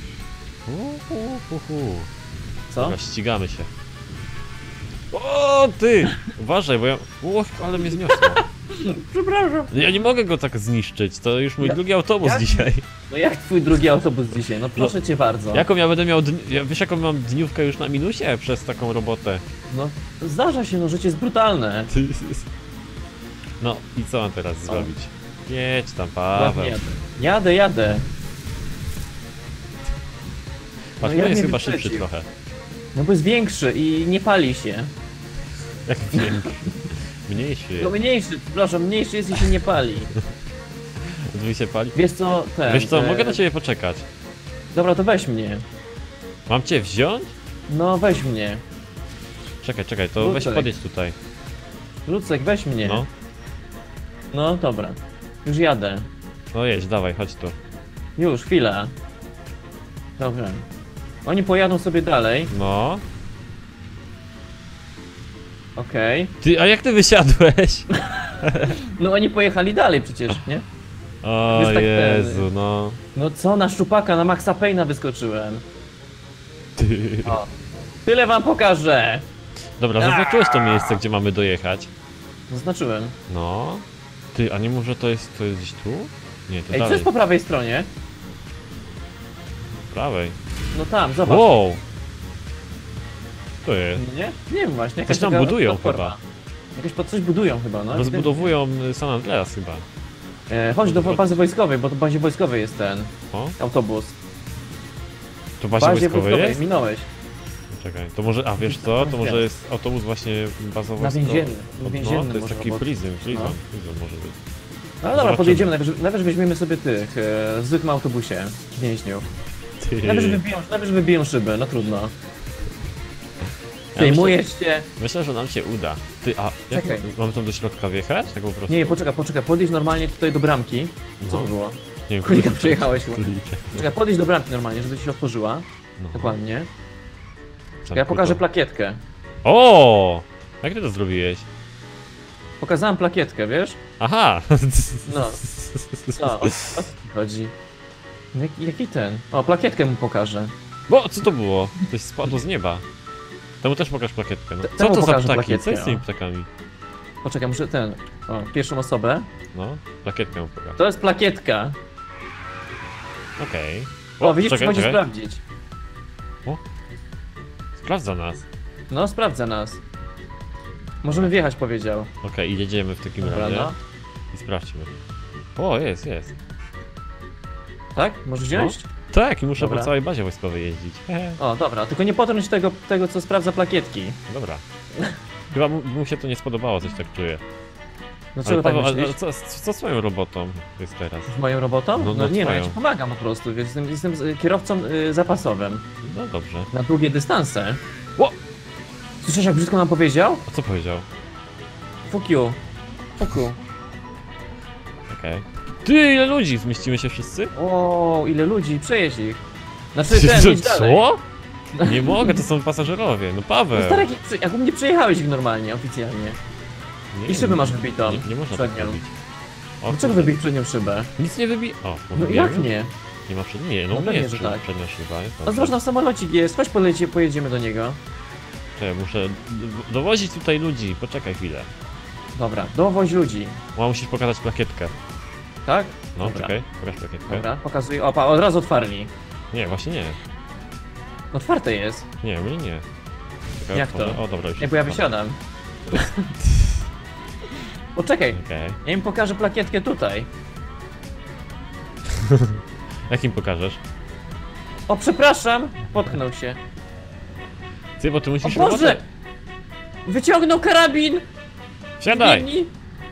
[SPEAKER 1] Co?
[SPEAKER 2] Dobra, ścigamy się. O, ty! Uważaj, bo ja... Och, ale mnie zmiosło.
[SPEAKER 1] Przepraszam.
[SPEAKER 2] Ja nie mogę go tak zniszczyć, to już mój drugi autobus
[SPEAKER 1] jak?
[SPEAKER 2] dzisiaj.
[SPEAKER 1] No jak twój drugi autobus dzisiaj? No proszę cię bardzo.
[SPEAKER 2] Jaką ja będę miał, wiesz jaką mam dniówkę już na minusie przez taką robotę?
[SPEAKER 1] No zdarza się, no życie jest brutalne.
[SPEAKER 2] No i co mam teraz zrobić? Jedź tam, Paweł.
[SPEAKER 1] Ładnie jadę.
[SPEAKER 2] Patrz,
[SPEAKER 1] No ja
[SPEAKER 2] to jest
[SPEAKER 1] mnie
[SPEAKER 2] chyba
[SPEAKER 1] wyprzedził.
[SPEAKER 2] szybszy trochę.
[SPEAKER 1] No bo jest większy i nie pali się.
[SPEAKER 2] Jak większy. Mniejszy
[SPEAKER 1] No mniejszy, przepraszam, mniejszy jest i się nie pali.
[SPEAKER 2] Drzwi się pali.
[SPEAKER 1] Wiesz co,
[SPEAKER 2] Wiesz co, mogę na ciebie poczekać.
[SPEAKER 1] Dobra, to weź mnie.
[SPEAKER 2] Mam cię wziąć?
[SPEAKER 1] No weź mnie.
[SPEAKER 2] Czekaj, to weź
[SPEAKER 1] Lucek.
[SPEAKER 2] podjedź tutaj.
[SPEAKER 1] Lucek, weź mnie.
[SPEAKER 2] No,
[SPEAKER 1] No dobra. Już jadę.
[SPEAKER 2] no jedź, dawaj, chodź tu.
[SPEAKER 1] Już, chwila. Dobra. Oni pojadą sobie dalej.
[SPEAKER 2] No.
[SPEAKER 1] Okej.
[SPEAKER 2] Ty, a jak ty wysiadłeś?
[SPEAKER 1] No oni pojechali dalej przecież, nie?
[SPEAKER 2] O
[SPEAKER 1] Wiesz, tak
[SPEAKER 2] Jezu, no.
[SPEAKER 1] No co, na szczupaka, na Maxa Payne'a wyskoczyłem.
[SPEAKER 2] Ty.
[SPEAKER 1] O. Tyle wam pokażę.
[SPEAKER 2] Dobra, zaznaczyłeś to miejsce, gdzie mamy dojechać.
[SPEAKER 1] Zaznaczyłem.
[SPEAKER 2] No. Ty, a nie może to jest gdzieś tu? Nie, to
[SPEAKER 1] Ej, co
[SPEAKER 2] dalej.
[SPEAKER 1] jest po prawej stronie?
[SPEAKER 2] Prawej.
[SPEAKER 1] No tam, zobacz.
[SPEAKER 2] Wow! To jest.
[SPEAKER 1] Nie? Nie wiem właśnie.
[SPEAKER 2] Coś tam
[SPEAKER 1] taka
[SPEAKER 2] budują
[SPEAKER 1] platforma.
[SPEAKER 2] chyba.
[SPEAKER 1] Jakieś pod coś budują chyba, no.
[SPEAKER 2] Rozbudowują San Andreas chyba.
[SPEAKER 1] Chodź do bazy wojskowej, bo to w bazie wojskowej jest ten
[SPEAKER 2] O?
[SPEAKER 1] autobus.
[SPEAKER 2] To w bazie wojskowej jest?
[SPEAKER 1] minąłeś.
[SPEAKER 2] Czekaj, to może, a wiesz co? To może jest autobus właśnie bazowy.
[SPEAKER 1] Na więzienny.
[SPEAKER 2] No,
[SPEAKER 1] Więzienny
[SPEAKER 2] to jest
[SPEAKER 1] może
[SPEAKER 2] taki
[SPEAKER 1] obok.
[SPEAKER 2] prison
[SPEAKER 1] No.
[SPEAKER 2] może być.
[SPEAKER 1] No dobra,
[SPEAKER 2] Zobaczymy.
[SPEAKER 1] podjedziemy, najwyżej weźmiemy sobie tych w zwykłym autobusie więźniów.
[SPEAKER 2] Ty.
[SPEAKER 1] Najwyżej wybiją szybę, no trudno.
[SPEAKER 2] Ja
[SPEAKER 1] Przejmujesz się.
[SPEAKER 2] Myślę, że nam się uda. Ty, a jak
[SPEAKER 1] Czekaj.
[SPEAKER 2] mamy tam do środka wjechać? Tak po prostu?
[SPEAKER 1] Nie, poczekaj, podjedź normalnie tutaj do bramki. Co
[SPEAKER 2] No.
[SPEAKER 1] to było?
[SPEAKER 2] Nie wiem,
[SPEAKER 1] Królika
[SPEAKER 2] kurde.
[SPEAKER 1] przejechałeś chyba.
[SPEAKER 2] Królika.
[SPEAKER 1] Czekaj, podjedź do bramki normalnie, żeby się otworzyła.
[SPEAKER 2] No.
[SPEAKER 1] Dokładnie.
[SPEAKER 2] Tam
[SPEAKER 1] Ja pokażę
[SPEAKER 2] krótko.
[SPEAKER 1] plakietkę.
[SPEAKER 2] O! Jak ty to zrobiłeś?
[SPEAKER 1] Pokazałem plakietkę, wiesz?
[SPEAKER 2] Aha!
[SPEAKER 1] No. Co? O co chodzi? Jaki ten? O, plakietkę mu pokażę.
[SPEAKER 2] Bo, co to było? Coś spadło z nieba. Temu też pokaż plakietkę. No. Co
[SPEAKER 1] Temu
[SPEAKER 2] to za
[SPEAKER 1] pokażę
[SPEAKER 2] ptaki? Co
[SPEAKER 1] plakietkę,
[SPEAKER 2] jest z tymi
[SPEAKER 1] o.
[SPEAKER 2] ptakami?
[SPEAKER 1] Poczekaj, muszę ten. O, pierwszą osobę.
[SPEAKER 2] No, plakietkę mu pokaż.
[SPEAKER 1] To jest plakietka.
[SPEAKER 2] Okej.
[SPEAKER 1] O, widzisz,
[SPEAKER 2] czekaj,
[SPEAKER 1] przychodzi
[SPEAKER 2] czekaj.
[SPEAKER 1] sprawdzić.
[SPEAKER 2] Sprawdza nas.
[SPEAKER 1] No, sprawdza nas. Możemy wjechać, powiedział.
[SPEAKER 2] Okej, jedziemy w takim
[SPEAKER 1] Dobra,
[SPEAKER 2] razie.
[SPEAKER 1] no.
[SPEAKER 2] I sprawdźmy. O, jest.
[SPEAKER 1] Tak? Możesz wziąć?
[SPEAKER 2] Tak, i muszę
[SPEAKER 1] Dobra.
[SPEAKER 2] po całej bazie wojskowej jeździć. Hehe.
[SPEAKER 1] O, dobra, tylko nie potrąć tego, co sprawdza plakietki.
[SPEAKER 2] Dobra. Chyba mu się to nie spodobało, coś tak czuję.
[SPEAKER 1] Dlaczego tak
[SPEAKER 2] Paweł,
[SPEAKER 1] myślisz?
[SPEAKER 2] co swoją robotą jest teraz?
[SPEAKER 1] Z moją robotą?
[SPEAKER 2] No,
[SPEAKER 1] No, nie, no ja
[SPEAKER 2] twoją.
[SPEAKER 1] ci pomagam po prostu, wiesz, jestem kierowcą zapasowym.
[SPEAKER 2] No dobrze.
[SPEAKER 1] Na długie dystanse.
[SPEAKER 2] Ło!
[SPEAKER 1] Słyszałeś, jak brzydko nam powiedział?
[SPEAKER 2] A co powiedział?
[SPEAKER 1] Fuck you. Fuck you.
[SPEAKER 2] Okej. Ty, ile ludzi? Zmieścimy się wszyscy?
[SPEAKER 1] O, ile ludzi, przejeźdź ich. Znaczy ten, idź dalej.
[SPEAKER 2] Co? Nie mogę, to są pasażerowie. No Paweł.
[SPEAKER 1] No stary, jak u mnie przejechałeś ich normalnie, oficjalnie.
[SPEAKER 2] Nie,
[SPEAKER 1] I szybę masz wybitą.
[SPEAKER 2] Nie można tak
[SPEAKER 1] przednią.
[SPEAKER 2] robić. O,
[SPEAKER 1] Dlaczego
[SPEAKER 2] kurde.
[SPEAKER 1] wybić przednią szybę?
[SPEAKER 2] Nic nie wybi... O,
[SPEAKER 1] No
[SPEAKER 2] może
[SPEAKER 1] jak
[SPEAKER 2] wiemy?
[SPEAKER 1] nie?
[SPEAKER 2] Nie ma przedniej. Nie, no,
[SPEAKER 1] No
[SPEAKER 2] nie
[SPEAKER 1] pewnie,
[SPEAKER 2] jest
[SPEAKER 1] że tak.
[SPEAKER 2] przednia szyba. Jest
[SPEAKER 1] No
[SPEAKER 2] dobrze.
[SPEAKER 1] zobacz, na samolocik jest, chodź pojedziemy do niego.
[SPEAKER 2] Czekaj, muszę dowozić tutaj ludzi. Poczekaj chwilę.
[SPEAKER 1] Dobra, dowoź ludzi.
[SPEAKER 2] O, musisz pokazać plakietkę.
[SPEAKER 1] Tak?
[SPEAKER 2] No,
[SPEAKER 1] Dobra.
[SPEAKER 2] czekaj, pokaż plakietkę.
[SPEAKER 1] Dobra, pokazuję. Opa, od razu otwarli.
[SPEAKER 2] Nie, właśnie nie.
[SPEAKER 1] Otwarte jest.
[SPEAKER 2] Nie, mnie nie. Czekaj,
[SPEAKER 1] Jak to?
[SPEAKER 2] otworzę. O, dobra, już
[SPEAKER 1] Nie, bo ja
[SPEAKER 2] jest
[SPEAKER 1] wysiadam. Poczekaj,
[SPEAKER 2] Okej.
[SPEAKER 1] ja im pokażę plakietkę tutaj.
[SPEAKER 2] Jakim pokażesz?
[SPEAKER 1] O, przepraszam! Potknął się.
[SPEAKER 2] Ty, bo ty
[SPEAKER 1] O
[SPEAKER 2] musisz
[SPEAKER 1] Boże!
[SPEAKER 2] robotę...
[SPEAKER 1] Wyciągnął karabin!
[SPEAKER 2] Wsiadaj!
[SPEAKER 1] Biegnij.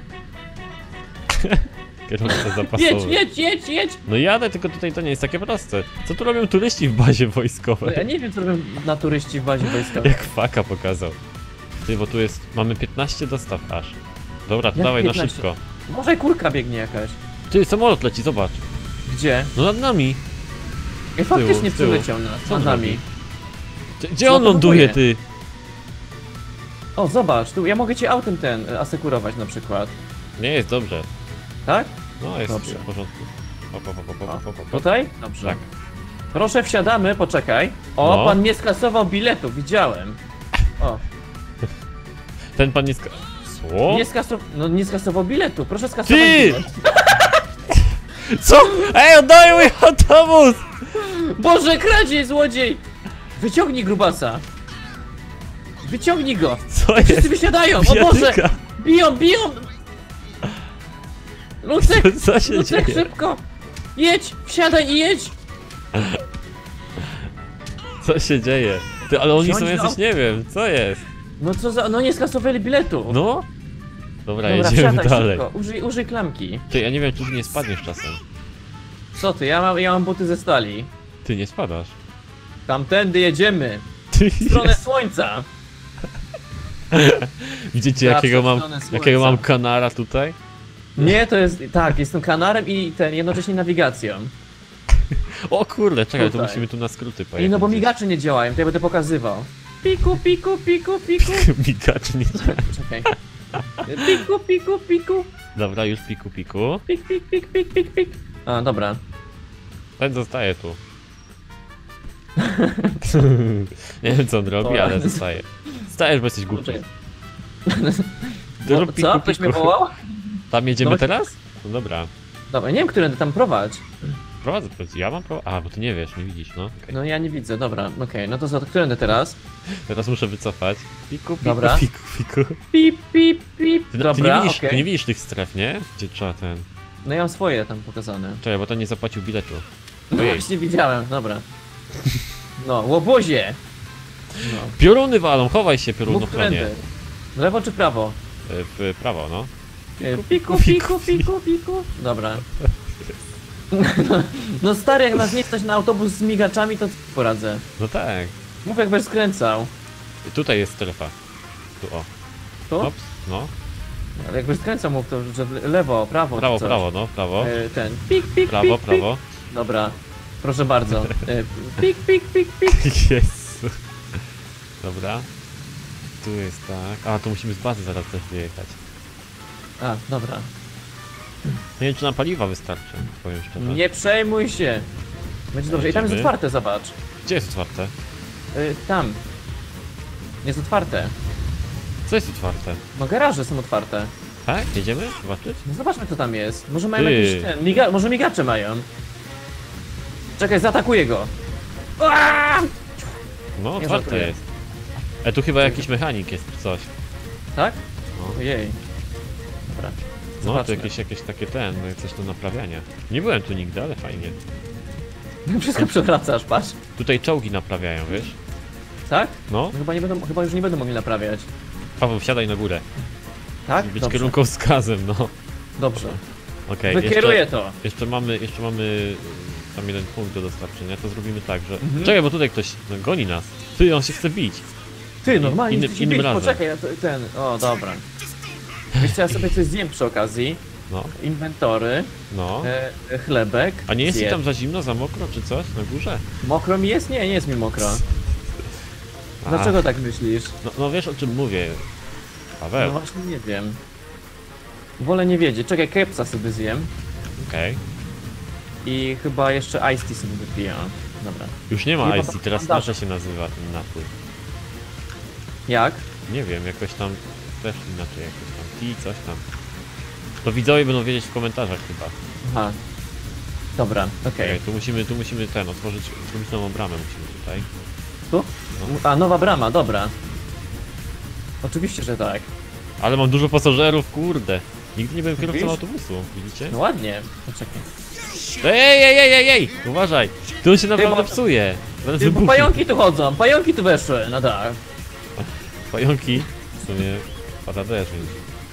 [SPEAKER 2] Kierowca zapasowy.
[SPEAKER 1] Jedź!
[SPEAKER 2] No jadę, tylko tutaj to nie jest takie proste. Co tu robią turyści w bazie
[SPEAKER 1] No,
[SPEAKER 2] wojskowej?
[SPEAKER 1] ja nie wiem, co robią na turyści w bazie wojskowej.
[SPEAKER 2] Jak faka pokazał. Ty, bo tu jest... Mamy 15 dostaw aż. Dobra, to
[SPEAKER 1] Jak
[SPEAKER 2] dawaj
[SPEAKER 1] 15?
[SPEAKER 2] na szybko.
[SPEAKER 1] Może kurka biegnie jakaś.
[SPEAKER 2] Ty, samolot leci, zobacz.
[SPEAKER 1] Gdzie?
[SPEAKER 2] No nad nami.
[SPEAKER 1] I faktycznie
[SPEAKER 2] z tyłu.
[SPEAKER 1] przyleciał nas,
[SPEAKER 2] Co on
[SPEAKER 1] nad nami.
[SPEAKER 2] robi? Gdzie on
[SPEAKER 1] No to
[SPEAKER 2] ląduje,
[SPEAKER 1] próbuję.
[SPEAKER 2] ty?
[SPEAKER 1] O, zobacz, tu ja mogę cię autem asekurować na przykład.
[SPEAKER 2] Nie, jest dobrze.
[SPEAKER 1] Tak?
[SPEAKER 2] No, jest
[SPEAKER 1] Dobrze.
[SPEAKER 2] w porządku. Op.
[SPEAKER 1] Tutaj? Dobrze.
[SPEAKER 2] Tak.
[SPEAKER 1] Proszę, wsiadamy, poczekaj. O,
[SPEAKER 2] No.
[SPEAKER 1] pan nie skasował biletu, widziałem. O,
[SPEAKER 2] Ten pan nie Co?
[SPEAKER 1] Nie skasował biletu, proszę skasować
[SPEAKER 2] Ty!
[SPEAKER 1] bilet.
[SPEAKER 2] Co? Ej, oddaj mój autobus!
[SPEAKER 1] Boże, kradzie, złodziej! Wyciągnij grubasa. Wyciągnij go.
[SPEAKER 2] Co
[SPEAKER 1] Wszyscy
[SPEAKER 2] jest?
[SPEAKER 1] wysiadają, o Boże!
[SPEAKER 2] Biatyka.
[SPEAKER 1] Biją! Lucek,
[SPEAKER 2] Co się
[SPEAKER 1] Lucek,
[SPEAKER 2] dzieje?
[SPEAKER 1] szybko! Jedź, wsiadaj i jedź!
[SPEAKER 2] Co się dzieje? Ty, ale oni są
[SPEAKER 1] Wsiądź
[SPEAKER 2] jacyś,
[SPEAKER 1] do-
[SPEAKER 2] nie wiem, co jest?
[SPEAKER 1] No co za... no nie skasowali biletu.
[SPEAKER 2] No? Dobra,
[SPEAKER 1] Dobra,
[SPEAKER 2] jedziemy
[SPEAKER 1] wsiadaj
[SPEAKER 2] dalej.
[SPEAKER 1] szybko, użyj klamki.
[SPEAKER 2] Ty, ja nie wiem, czy już nie spadniesz czasem.
[SPEAKER 1] Co ty, ja mam buty ze stali.
[SPEAKER 2] Ty, nie spadasz.
[SPEAKER 1] Tamtędy jedziemy,
[SPEAKER 2] Ty,
[SPEAKER 1] w stronę słońca.
[SPEAKER 2] widzicie,
[SPEAKER 1] Zawsze
[SPEAKER 2] jakiego
[SPEAKER 1] w
[SPEAKER 2] mam,
[SPEAKER 1] stronę słońca.
[SPEAKER 2] jakiego mam kanara tutaj?
[SPEAKER 1] Nie, to jest, tak, jestem kanarem i jednocześnie nawigacją.
[SPEAKER 2] O kurde, czekaj, to
[SPEAKER 1] Tutaj.
[SPEAKER 2] musimy tu na skróty
[SPEAKER 1] I
[SPEAKER 2] pojechać.
[SPEAKER 1] no bo migacze nie działają, to ja będę pokazywał. Piku, piku, piku, piku.
[SPEAKER 2] Migacz nie działa.
[SPEAKER 1] Czekaj. Piku, piku, piku.
[SPEAKER 2] Dobra, już piku piku.
[SPEAKER 1] Pik, pik, pik, pik, pik, pik. A, dobra.
[SPEAKER 2] Ten zostaje tu. Nie wiem, co on robi, ale zostaje. Stajesz, bo jesteś głupi. Dużo
[SPEAKER 1] Co? Ktoś mnie wołał?
[SPEAKER 2] Tam jedziemy
[SPEAKER 1] No.
[SPEAKER 2] teraz? No dobra.
[SPEAKER 1] Dobra, nie wiem, którędy tam prowadź.
[SPEAKER 2] Prowadzę, ja mam A, bo ty nie wiesz, nie widzisz, no. Okay.
[SPEAKER 1] No ja nie widzę, dobra, okej, no to co, to którędy teraz?
[SPEAKER 2] Teraz muszę wycofać. Piku, piku,
[SPEAKER 1] Dobra.
[SPEAKER 2] piku, piku.
[SPEAKER 1] Pip, pip, pip.
[SPEAKER 2] Ty,
[SPEAKER 1] Dobra,
[SPEAKER 2] ty,
[SPEAKER 1] okej.
[SPEAKER 2] nie widzisz tych stref, nie? Gdzie trzeba ten...
[SPEAKER 1] No ja mam swoje tam pokazane.
[SPEAKER 2] Czekaj, bo ten nie zapłacił biletu.
[SPEAKER 1] No
[SPEAKER 2] Ojej.
[SPEAKER 1] właśnie widziałem, dobra. No, łobuzie! No.
[SPEAKER 2] Pioruny walą, chowaj się, piorunochronie.
[SPEAKER 1] Którędy? Lewo czy prawo?
[SPEAKER 2] W prawo, no.
[SPEAKER 1] Piku, piku, piku, piku. Dobra. No stary, jak nas nie stać na autobus z migaczami, to co poradzę?
[SPEAKER 2] No tak.
[SPEAKER 1] Mów jak będziesz skręcał.
[SPEAKER 2] Tutaj jest strefa. Tu, o.
[SPEAKER 1] Tu?
[SPEAKER 2] Ops, no.
[SPEAKER 1] Ale jak będziesz skręcał, mów to, że lewo, prawo.
[SPEAKER 2] Prawo,
[SPEAKER 1] czy coś.
[SPEAKER 2] prawo, no, prawo.
[SPEAKER 1] Ten, pik, pik,
[SPEAKER 2] Prawo,
[SPEAKER 1] pik,
[SPEAKER 2] prawo.
[SPEAKER 1] Pik. Dobra, proszę bardzo. Pik, pik, pik, pik.
[SPEAKER 2] Jezu. Dobra. Tu jest tak. A, tu musimy z bazy zaraz też wyjechać.
[SPEAKER 1] A, dobra.
[SPEAKER 2] Nie wiem, czy nam paliwa wystarczy, powiem szczerze.
[SPEAKER 1] Nie przejmuj się. Będzie dobrze. I tam jest
[SPEAKER 2] Jedziemy.
[SPEAKER 1] otwarte, zobacz.
[SPEAKER 2] Gdzie jest otwarte?
[SPEAKER 1] Tam. Jest otwarte.
[SPEAKER 2] Co jest otwarte?
[SPEAKER 1] No garaże są otwarte.
[SPEAKER 2] Tak? Jedziemy? Zobaczyć?
[SPEAKER 1] No zobaczmy co tam jest. Może mają
[SPEAKER 2] Ty.
[SPEAKER 1] jakiś ten, może migacze mają. Czekaj, zaatakuję go. Aaaa!
[SPEAKER 2] No,
[SPEAKER 1] Nie
[SPEAKER 2] otwarte
[SPEAKER 1] żartuję.
[SPEAKER 2] jest. Tu chyba jakiś mechanik jest, czy coś.
[SPEAKER 1] Tak?
[SPEAKER 2] No.
[SPEAKER 1] Ojej. Dobra.
[SPEAKER 2] No, to
[SPEAKER 1] Zobaczmy.
[SPEAKER 2] jakieś takie coś do naprawiania. Nie byłem tu nigdy, ale fajnie.
[SPEAKER 1] Wszystko przewracasz, patrz.
[SPEAKER 2] Tutaj czołgi naprawiają, wiesz?
[SPEAKER 1] Tak?
[SPEAKER 2] No,
[SPEAKER 1] No chyba już nie będą mogli naprawiać.
[SPEAKER 2] Paweł, wsiadaj na górę.
[SPEAKER 1] Tak?
[SPEAKER 2] Być
[SPEAKER 1] Dobrze.
[SPEAKER 2] kierunkowskazem, no.
[SPEAKER 1] Dobrze.
[SPEAKER 2] Okej,
[SPEAKER 1] Wykieruję to.
[SPEAKER 2] jeszcze mamy tam jeden punkt do dostarczenia, to zrobimy tak, że...
[SPEAKER 1] Mhm.
[SPEAKER 2] Czekaj, bo tutaj ktoś goni nas. Ty, on się chce bić.
[SPEAKER 1] Ty, normalnie
[SPEAKER 2] Innym-
[SPEAKER 1] chcesz się
[SPEAKER 2] innym
[SPEAKER 1] bić,
[SPEAKER 2] razem.
[SPEAKER 1] poczekaj, ja ten... O, dobra. Wiesz co, ja sobie coś zjem przy okazji.
[SPEAKER 2] No,
[SPEAKER 1] Inwentory,
[SPEAKER 2] no.
[SPEAKER 1] chlebek.
[SPEAKER 2] A nie jest ci
[SPEAKER 1] zjem.
[SPEAKER 2] tam za zimno, za mokro, czy coś? Na górze?
[SPEAKER 1] Mokro mi jest? Nie, nie jest mi mokro.
[SPEAKER 2] A,
[SPEAKER 1] Dlaczego tak myślisz?
[SPEAKER 2] No wiesz, o czym mówię.
[SPEAKER 1] No
[SPEAKER 2] Paweł,
[SPEAKER 1] właśnie nie wiem. Wolę nie wiedzieć. Czekaj, kepsa sobie zjem.
[SPEAKER 2] okej.
[SPEAKER 1] I chyba jeszcze iced tea sobie wypiję. O, dobra.
[SPEAKER 2] Już nie
[SPEAKER 1] Nie,
[SPEAKER 2] ma
[SPEAKER 1] bo
[SPEAKER 2] ice,
[SPEAKER 1] to
[SPEAKER 2] teraz
[SPEAKER 1] bandaże.
[SPEAKER 2] inaczej się nazywa ten napój.
[SPEAKER 1] Jak?
[SPEAKER 2] Nie wiem, jakoś tam też inaczej jakoś tam. Tea, coś tam. To widzowie będą wiedzieć w komentarzach chyba.
[SPEAKER 1] Aha. Dobra, okej.
[SPEAKER 2] Okej, tu musimy otworzyć, zrobić nową bramę musimy tutaj.
[SPEAKER 1] Tu? A, nowa brama, dobra. Oczywiście, że tak.
[SPEAKER 2] Ale mam dużo pasażerów, kurde. Nigdy nie byłem kierowcą
[SPEAKER 1] Widzisz?
[SPEAKER 2] autobusu, widzicie?
[SPEAKER 1] No ładnie. Poczekaj.
[SPEAKER 2] Ej! Uważaj! Tu się naprawdę
[SPEAKER 1] bo-
[SPEAKER 2] psuje. Zaraz
[SPEAKER 1] Ty, bo
[SPEAKER 2] wybuchnie.
[SPEAKER 1] pająki tu chodzą, pająki tu weszły, no tak.
[SPEAKER 2] Pająki? W sumie pada deszcz, więc...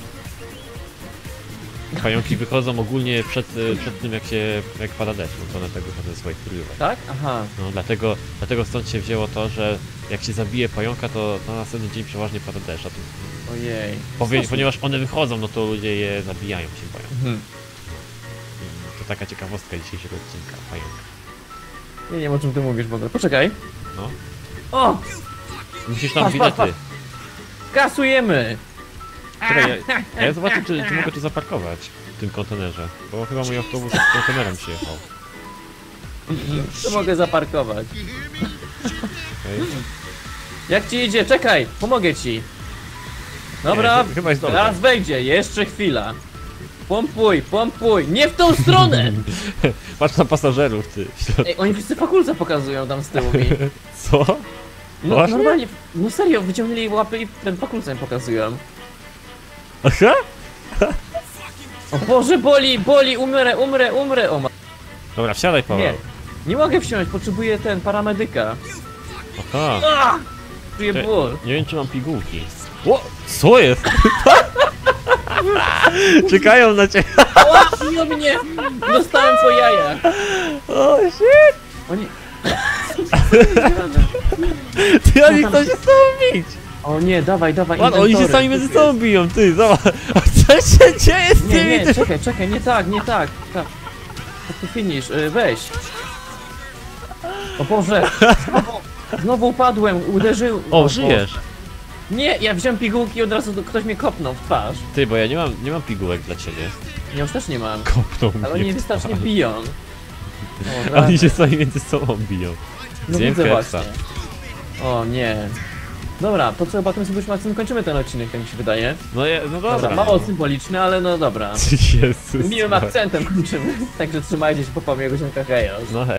[SPEAKER 2] Pająki wychodzą ogólnie przed tym jak pada deszcz, no to one tego chodzą swoich kryjówek.
[SPEAKER 1] Tak? Aha.
[SPEAKER 2] No dlatego stąd się wzięło to, że jak się zabije pająka, to na następny dzień przeważnie pada deszcz, a tu,
[SPEAKER 1] Ojej.
[SPEAKER 2] ponieważ one wychodzą, no to ludzie je zabijają się boją.
[SPEAKER 1] Mhm.
[SPEAKER 2] I to taka ciekawostka dzisiejszego odcinka, pająk.
[SPEAKER 1] Nie wiem o czym ty mówisz w ogóle. Poczekaj.
[SPEAKER 2] No.
[SPEAKER 1] O!
[SPEAKER 2] Musisz tam
[SPEAKER 1] Patrz,
[SPEAKER 2] bilety.
[SPEAKER 1] patrz, Kasujemy!
[SPEAKER 2] Czekaj, ja zobaczę, czy mogę tu zaparkować w tym kontenerze, bo chyba mój autobus z kontenerem przyjechał.
[SPEAKER 1] Tu mogę zaparkować.
[SPEAKER 2] Okay.
[SPEAKER 1] Jak ci idzie? Czekaj! Pomogę ci! Dobra,
[SPEAKER 2] Nie, chyba jest dobrze.
[SPEAKER 1] teraz wejdzie, jeszcze chwila. Pompuj, pompuj, nie w tą stronę!
[SPEAKER 2] Patrz na pasażerów, ty.
[SPEAKER 1] Ej, oni wszyscy fakulce pokazują tam z tyłu mi.
[SPEAKER 2] Co?
[SPEAKER 1] No
[SPEAKER 2] Właśnie?
[SPEAKER 1] normalnie, no serio, wyciągnęli łapy i ten fakulce mi pokazują.
[SPEAKER 2] Aha?
[SPEAKER 1] O Boże, boli, umrę, o ma...
[SPEAKER 2] Dobra, wsiadaj,
[SPEAKER 1] Nie,
[SPEAKER 2] Paweł.
[SPEAKER 1] nie mogę wsiąść, potrzebuję ten, paramedyka.
[SPEAKER 2] Aha.
[SPEAKER 1] Ah! Czuję ból.
[SPEAKER 2] Nie wiem, czy mam pigułki. O, co jest? Czekają na ciebie.
[SPEAKER 1] O mnie! Dostałem po jajach.
[SPEAKER 2] O, shit!
[SPEAKER 1] Oni...
[SPEAKER 2] Ty, oni chcą się z tobą bić.
[SPEAKER 1] O nie, dawaj,
[SPEAKER 2] Ładno, oni się
[SPEAKER 1] inwentory.
[SPEAKER 2] sami między sobą biją, ty, zobacz. A co się dzieje z tymi?
[SPEAKER 1] Nie, czekaj, nie tak. Tak. To finish, weź. O Boże, znowu upadłem, uderzył.
[SPEAKER 2] O,
[SPEAKER 1] Boże.
[SPEAKER 2] żyjesz.
[SPEAKER 1] Nie, ja wziąłem pigułki i od razu ktoś mnie kopnął w twarz.
[SPEAKER 2] Ty, bo ja nie mam pigułek dla ciebie.
[SPEAKER 1] Ja już też nie mam,
[SPEAKER 2] Kopną
[SPEAKER 1] ale
[SPEAKER 2] mnie
[SPEAKER 1] oni
[SPEAKER 2] w
[SPEAKER 1] wystarcznie
[SPEAKER 2] twarz.
[SPEAKER 1] biją. O,
[SPEAKER 2] Oni się sami między sobą biją.
[SPEAKER 1] no
[SPEAKER 2] Zjem
[SPEAKER 1] widzę
[SPEAKER 2] kepsa.
[SPEAKER 1] właśnie. O nie. Dobra, to co, chyba tym sobie już kończymy ten odcinek, tak mi się wydaje.
[SPEAKER 2] No
[SPEAKER 1] Dobra,
[SPEAKER 2] dobra.
[SPEAKER 1] mało symboliczny, ale no dobra.
[SPEAKER 2] Jezus.
[SPEAKER 1] Miłym akcentem kończymy. Także trzymajcie się po pamięci, Chaos.
[SPEAKER 2] No hej.